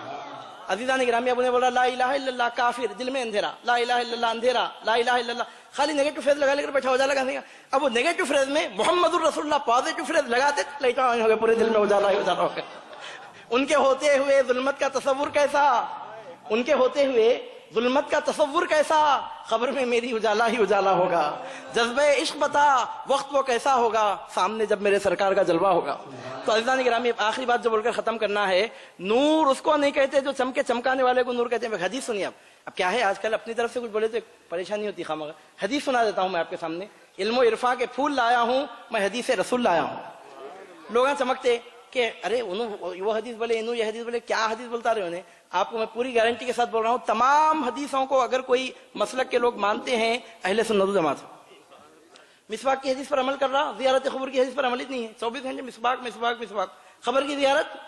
عزیزان گرامی، اب انہیں بولا لا الہ الا اللہ کافر، دل میں اندھیرا، لا الہ الا اللہ اندھیرا، لا الہ الا اللہ خالی نیگیٹو فریز لگا لے کر بیٹھا اجالا کرنے کا. اب وہ نیگیٹو فریز میں محمد الرسول اللہ پازیٹو فریز لگاتے لائٹ آن ہو گئے, پورے دل میں اجالا ہی اجالا ہو گیا. ان کے ہوتے ہوئے ظلمت کا تصور کیسا, ان کے ہوتے ہوئے ظلمت کا تصور کیسا, خبر میں میری اجالا ہی اجالا ہوگا. جذبہ عشق بتا وقت وہ کیسا ہوگا, سامنے جب میرے سرکار کا جلوہ ہوگا. تو عزیزان گرامی آخری بات جو بول کر ختم کرنا ہے, نور اس کو نہیں کہتے جو چمکے چمکانے والے کو نور کہتے ہیں. حدیث سنیے اب کیا ہے آج کل اپنی طرف سے کچھ بولے تو پریشانی ہوتی خامخواہ. حدیث سنا دیتا ہوں میں آپ کے سامنے, علم و عرفاں کے پھول لایا ہوں میں, حدیث رسول لایا ہوں. لوگ چمکتے کہ ارے وہ حدیث بولے انہوں یہ حدیث بولے, کیا حدیث بولتا رہے انہیں. آپ کو میں پوری گارنٹی کے ساتھ بول رہا ہوں, تمام حدیثوں کو اگر کوئی مسلک کے لوگ مانتے ہیں اہل سنت و جماعت. مسواک کی حدیث پر عمل کر رہا, زیارت قبور کی حدیث پر عمل نہیں ہے. 24 گھنٹے مسواک مسواک مسواک. خبر کی زیارت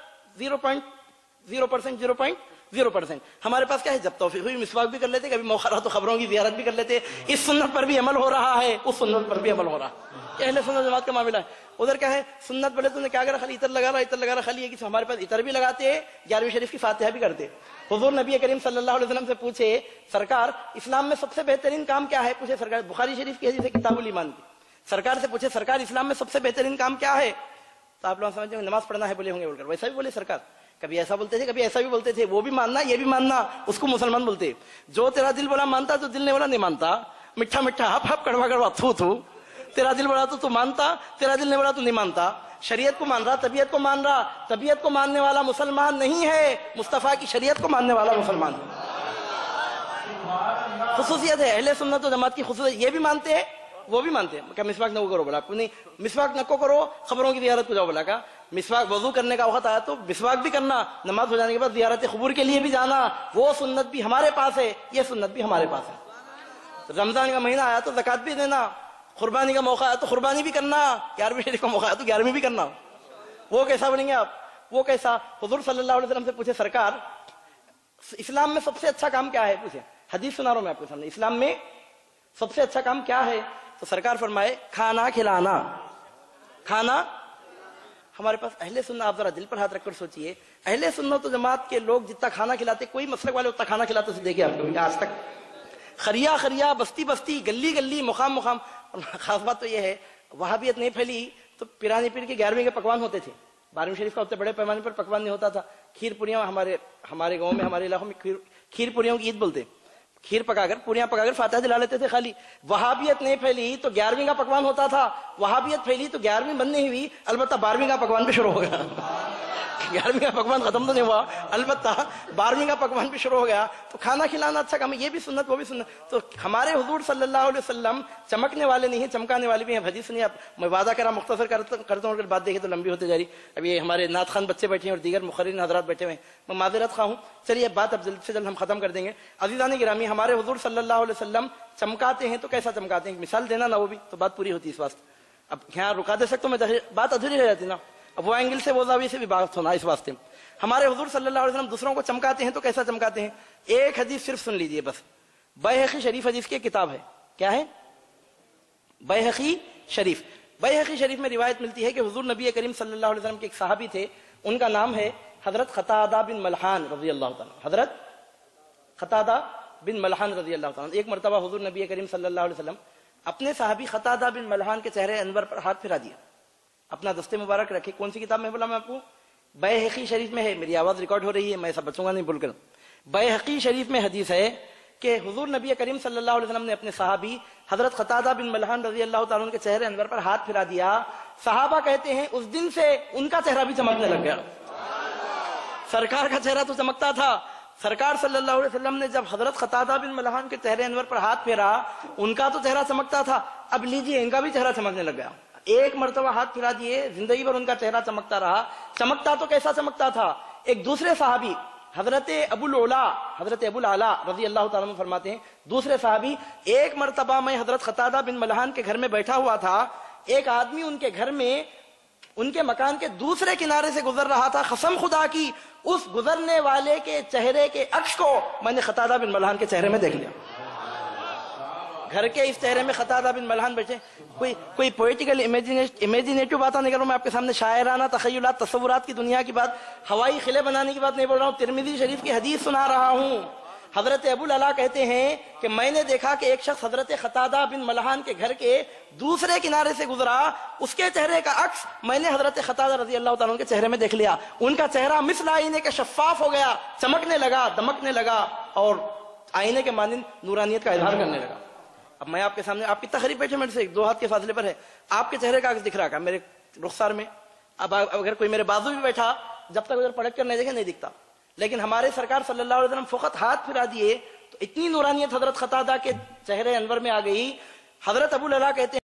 0.0%. ہمارے پاس کیا ہے, جب توفیق ہوئی مسواک بھی کر لیتے, کبھی موقع رہا تو خبروں کی زیارت بھی کر لیتے. اس سنت پر بھی عمل ہو رہا ہے, اس سنت پر بھی عمل ہو رہا ہے. اہل سنت جماعت کا معاملہ ہے. ادھر کیا ہے, سنت بولے تو نے کیا کرا, خالی عطر لگا رہا خالی ہے کہ ہمارے پاس عطر بھی لگاتے ہیں, 11ویں شریف کی فاتحہ بھی کرتے. حضور نبی کریم صلی اللہ علیہ وسلم سے پوچھے سرکار اسلام میں سب سے بہترین کام کیا ہے, پوچھے سرکار, بخاری شریف کی حدیث ہے کتاب الایمان کی. سرکار سے پوچھے سرکار اسلام میں سب سے بہترین کام کیا ہے, تو آپ لوگ سمجھتے ہیں نماز پڑھنا ہے بولے ہوں گے بول کر. ویسا بھی بولے سرکار, کبھی ایسا بولتے تھے کبھی ایسا بھی بولتے تھے. وہ بھی ماننا یہ بھی ماننا, اس کو مسلمان بولتے. جو تیرا دل بولا مانتا, جو دل نے بولا نہیں مانتا. میٹھا میٹھا ہپ ہپ کڑوا کڑوا تھو تھو. تیرا دل بولا تو مانتا, تیرا دل نے بولا تو نہیں مانتا. شریعت کو مان رہا, طبیعت کو مان رہا. طبیعت کو ماننے والا مسلمان نہیں ہے, مصطفیٰ کی شریعت کو ماننے والا مسلمان. خصوصیت ہے اہل سنت و جماعت کی خصوصیت, یہ بھی مانتے ہیں وہ بھی مانتے ہیں. کیا مسواک نہ کرو بولا آپ کو, نہیں مسواک نہ کرو, خبروں کی زیارت کو جاؤ بولا. کا مسواک وضو کرنے کا وقت آیا تو مسواک بھی کرنا, نماز ہو جانے کے بعد زیارت قبور کے لیے بھی جانا. وہ سنت بھی ہمارے پاس ہے, یہ سنت بھی ہمارے پاس ہے. رمضان کا مہینہ آیا تو زکات بھی دینا, قربانی کا موقع آیا تو قربانی بھی کرنا, 11ویں شریف کا موقع آیا تو 11ویں بھی کرنا. وہ کیسا بنیں گے آپ, وہ کیسا. حضور صلی اللہ علیہ وسلم سے پوچھے سرکار اسلام میں سب سے اچھا کام کیا ہے, پوچھے. حدیث سنا رہا ہوں میں آپ کے سامنے, اسلام میں سب سے اچھا کام کیا ہے. تو سرکار فرمائے کھانا کھلانا. کھانا. ہمارے پاس اہل سنت, آپ ذرا دل پر ہاتھ رکھ کر سوچئے, اہل سنت و جماعت کے لوگ جتنا کھانا کھلاتے, کوئی مسلک والے اتنا کھانا کھلاتے سے دیکھے آپ کو آج تک. خریا خریا, بستی بستی, گلی گلی, مقام مقام. خاص بات تو یہ ہے وہابیت نہیں پھیلی تو پیرانی پیر کے 11ویں کے پکوان ہوتے تھے. 12ویں شریف کا اتنے بڑے پیمانے پر پکوان نہیں ہوتا تھا. کھیر پوریاں ہمارے گاؤں میں, ہمارے علاقوں میں کھیر پوریوں کی عید بولتے. کھیر پکا کر, پوریاں پکا کر فاتحہ دلا لیتے تھے خالی. وہابیت نہیں پھیلی تو 11ویں کا پکوان ہوتا تھا. وہابیت پھیلی تو 11ویں بند نہیں ہوئی, البتہ 12ویں کا پکوان بھی شروع ہو گیا. 11ویں کا پکوان ختم تو نہیں ہوا, البتہ 12ویں کا پکوان بھی شروع ہو گیا. تو کھانا کھلانا اچھا کام ہے, یہ بھی سنت وہ بھی سنت. تو ہمارے حضور صلی اللہ علیہ وسلم چمکنے والے نہیں ہیں, چمکانے والے بھی ہیں. حدیث سنیے آپ, میں وعدہ کرا مختصر کرتا ہوں, اگر بات دیکھیں تو لمبی ہوتی جا رہی. اب یہ ہمارے نعت خوان بچے بیٹھے ہیں اور دیگر مقررین حضرات بیٹھے ہوئے ہیں, میں معذرت خواہ ہوں. چلیے بات اب جلد سے جلد ہم ختم کر دیں گے. عزیزان گرامی, ہمارے حضور صلی اللہ علیہ وسلم چمکاتے ہیں تو کیسا چمکاتے ہیں, مثال دینا نا, وہ بھی تو بات پوری ہوتی اس واسطے. اب یہاں رکا دے سکتا ہوں میں, بات ادھوری رہ جاتی نا. اب وہ اینگل سے وہ زاویے سے بھی بات ہونا اس واسطے. ہمارے حضور صلی اللہ علیہ وسلم دوسروں کو چمکاتے ہیں تو کیسا چمکاتے ہیں. ایک حدیث صرف سن لیجئے بس. بیہقی شریف حدیث کی کتاب ہے, کیا ہے, بیہقی شریف. بیہقی شریف میں روایت ملتی ہے کہ حضور نبی کریم صلی اللہ علیہ وسلم کے ایک صحابی تھے, ان کا نام ہے حضرت قتادہ بن ملحان رضی اللہ تعالیٰ. حضرت قتادہ بن ملحان رضی اللہ تعالیٰ. ایک مرتبہ حضور نبی کریم صلی اللہ علیہ وسلم اپنے صحابی قتادہ بن ملحان کے چہرے انور پر ہاتھ پھرا دیا, اپنا دستے مبارک رکھے. کون سی کتاب میں بولا میں آپ کو, بیہقی شریف میں ہے. میری آواز ریکارڈ ہو رہی ہے, میں ایسا بچوں گا نہیں بول کر. بیہقی شریف میں حدیث ہے کہ حضور نبی کریم صلی اللہ علیہ وسلم نے اپنے صحابی حضرت قتادہ بن ملحان رضی اللہ تعالیٰ عنہ کے چہرے انور پر ہاتھ پھرا دیا. صحابہ کہتے ہیں اس دن سے ان کا چہرہ بھی چمکنے لگ گیا. سرکار کا چہرہ تو چمکتا تھا, سرکار صلی اللہ علیہ وسلم نے جب حضرت قتادہ بن ملحان کے چہرے انور پر ہاتھ پھیرا, ان کا تو چہرہ چمکتا تھا, اب لیجیے ان کا بھی چہرہ چمکنے لگ گیا. ایک مرتبہ ہاتھ پھرا دیے, زندگی بھر ان کا چہرہ چمکتا رہا. چمکتا تو کیسا چمکتا تھا, ایک دوسرے صحابی حضرت ابو العلا رضی اللہ تعالیٰ عنہ فرماتے ہیں, دوسرے صحابی, ایک مرتبہ میں حضرت قتادہ بن ملحان کے گھر میں بیٹھا ہوا تھا, ایک آدمی ان کے گھر میں ان کے مکان کے دوسرے کنارے سے گزر رہا تھا. قسم خدا کی اس گزرنے والے کے چہرے کے عکس کو میں نے قتادہ بن ملحان کے چہرے میں دیکھ لیا. گھر کے اس چہرے میں قتادہ بن ملحان بیٹھے. کوئی پوئٹیکل امیجینیٹو باتیں نہیں کر رہا ہوں میں آپ کے سامنے, شاعرانہ تخیلات تصورات کی دنیا کی بات, ہوائی قلعے بنانے کی بات نہیں بول رہا ہوں. ترمذی شریف کی حدیث سنا رہا ہوں. حضرت ابو العلا کہتے ہیں کہ میں نے دیکھا کہ ایک شخص حضرت قتادہ بن ملحان کے گھر کے دوسرے کنارے سے گزرا، اس کے چہرے کا عکس میں نے حضرت قتادہ رضی اللہ تعالیٰ عنہ کے چہرے میں دیکھ لیا. ان کا چہرہ مثل آئینے کے شفاف ہو گیا، چمکنے لگا، دمکنے لگا اور آئینے کے مانند نورانیت کا اظہار کرنے لگا. اب میں آپ کے سامنے، آپ کی تقریب بیٹھے میرے سے 2 ہاتھ کے فاصلے پر ہے، آپ کے چہرے کا عکس دکھ رہا میرے رخسار میں. اب اگر کوئی میرے بازو بھی بیٹھا، جب تک ادھر پلٹ کر نہیں دیکھے نہیں دکھتا. لیکن ہمارے سرکار صلی اللہ علیہ وسلم فقط ہاتھ پھرا دیے تو اتنی نورانیت حضرت قتادہ کے چہرے انور میں آ گئی. حضرت ابو العلا کہتے ہیں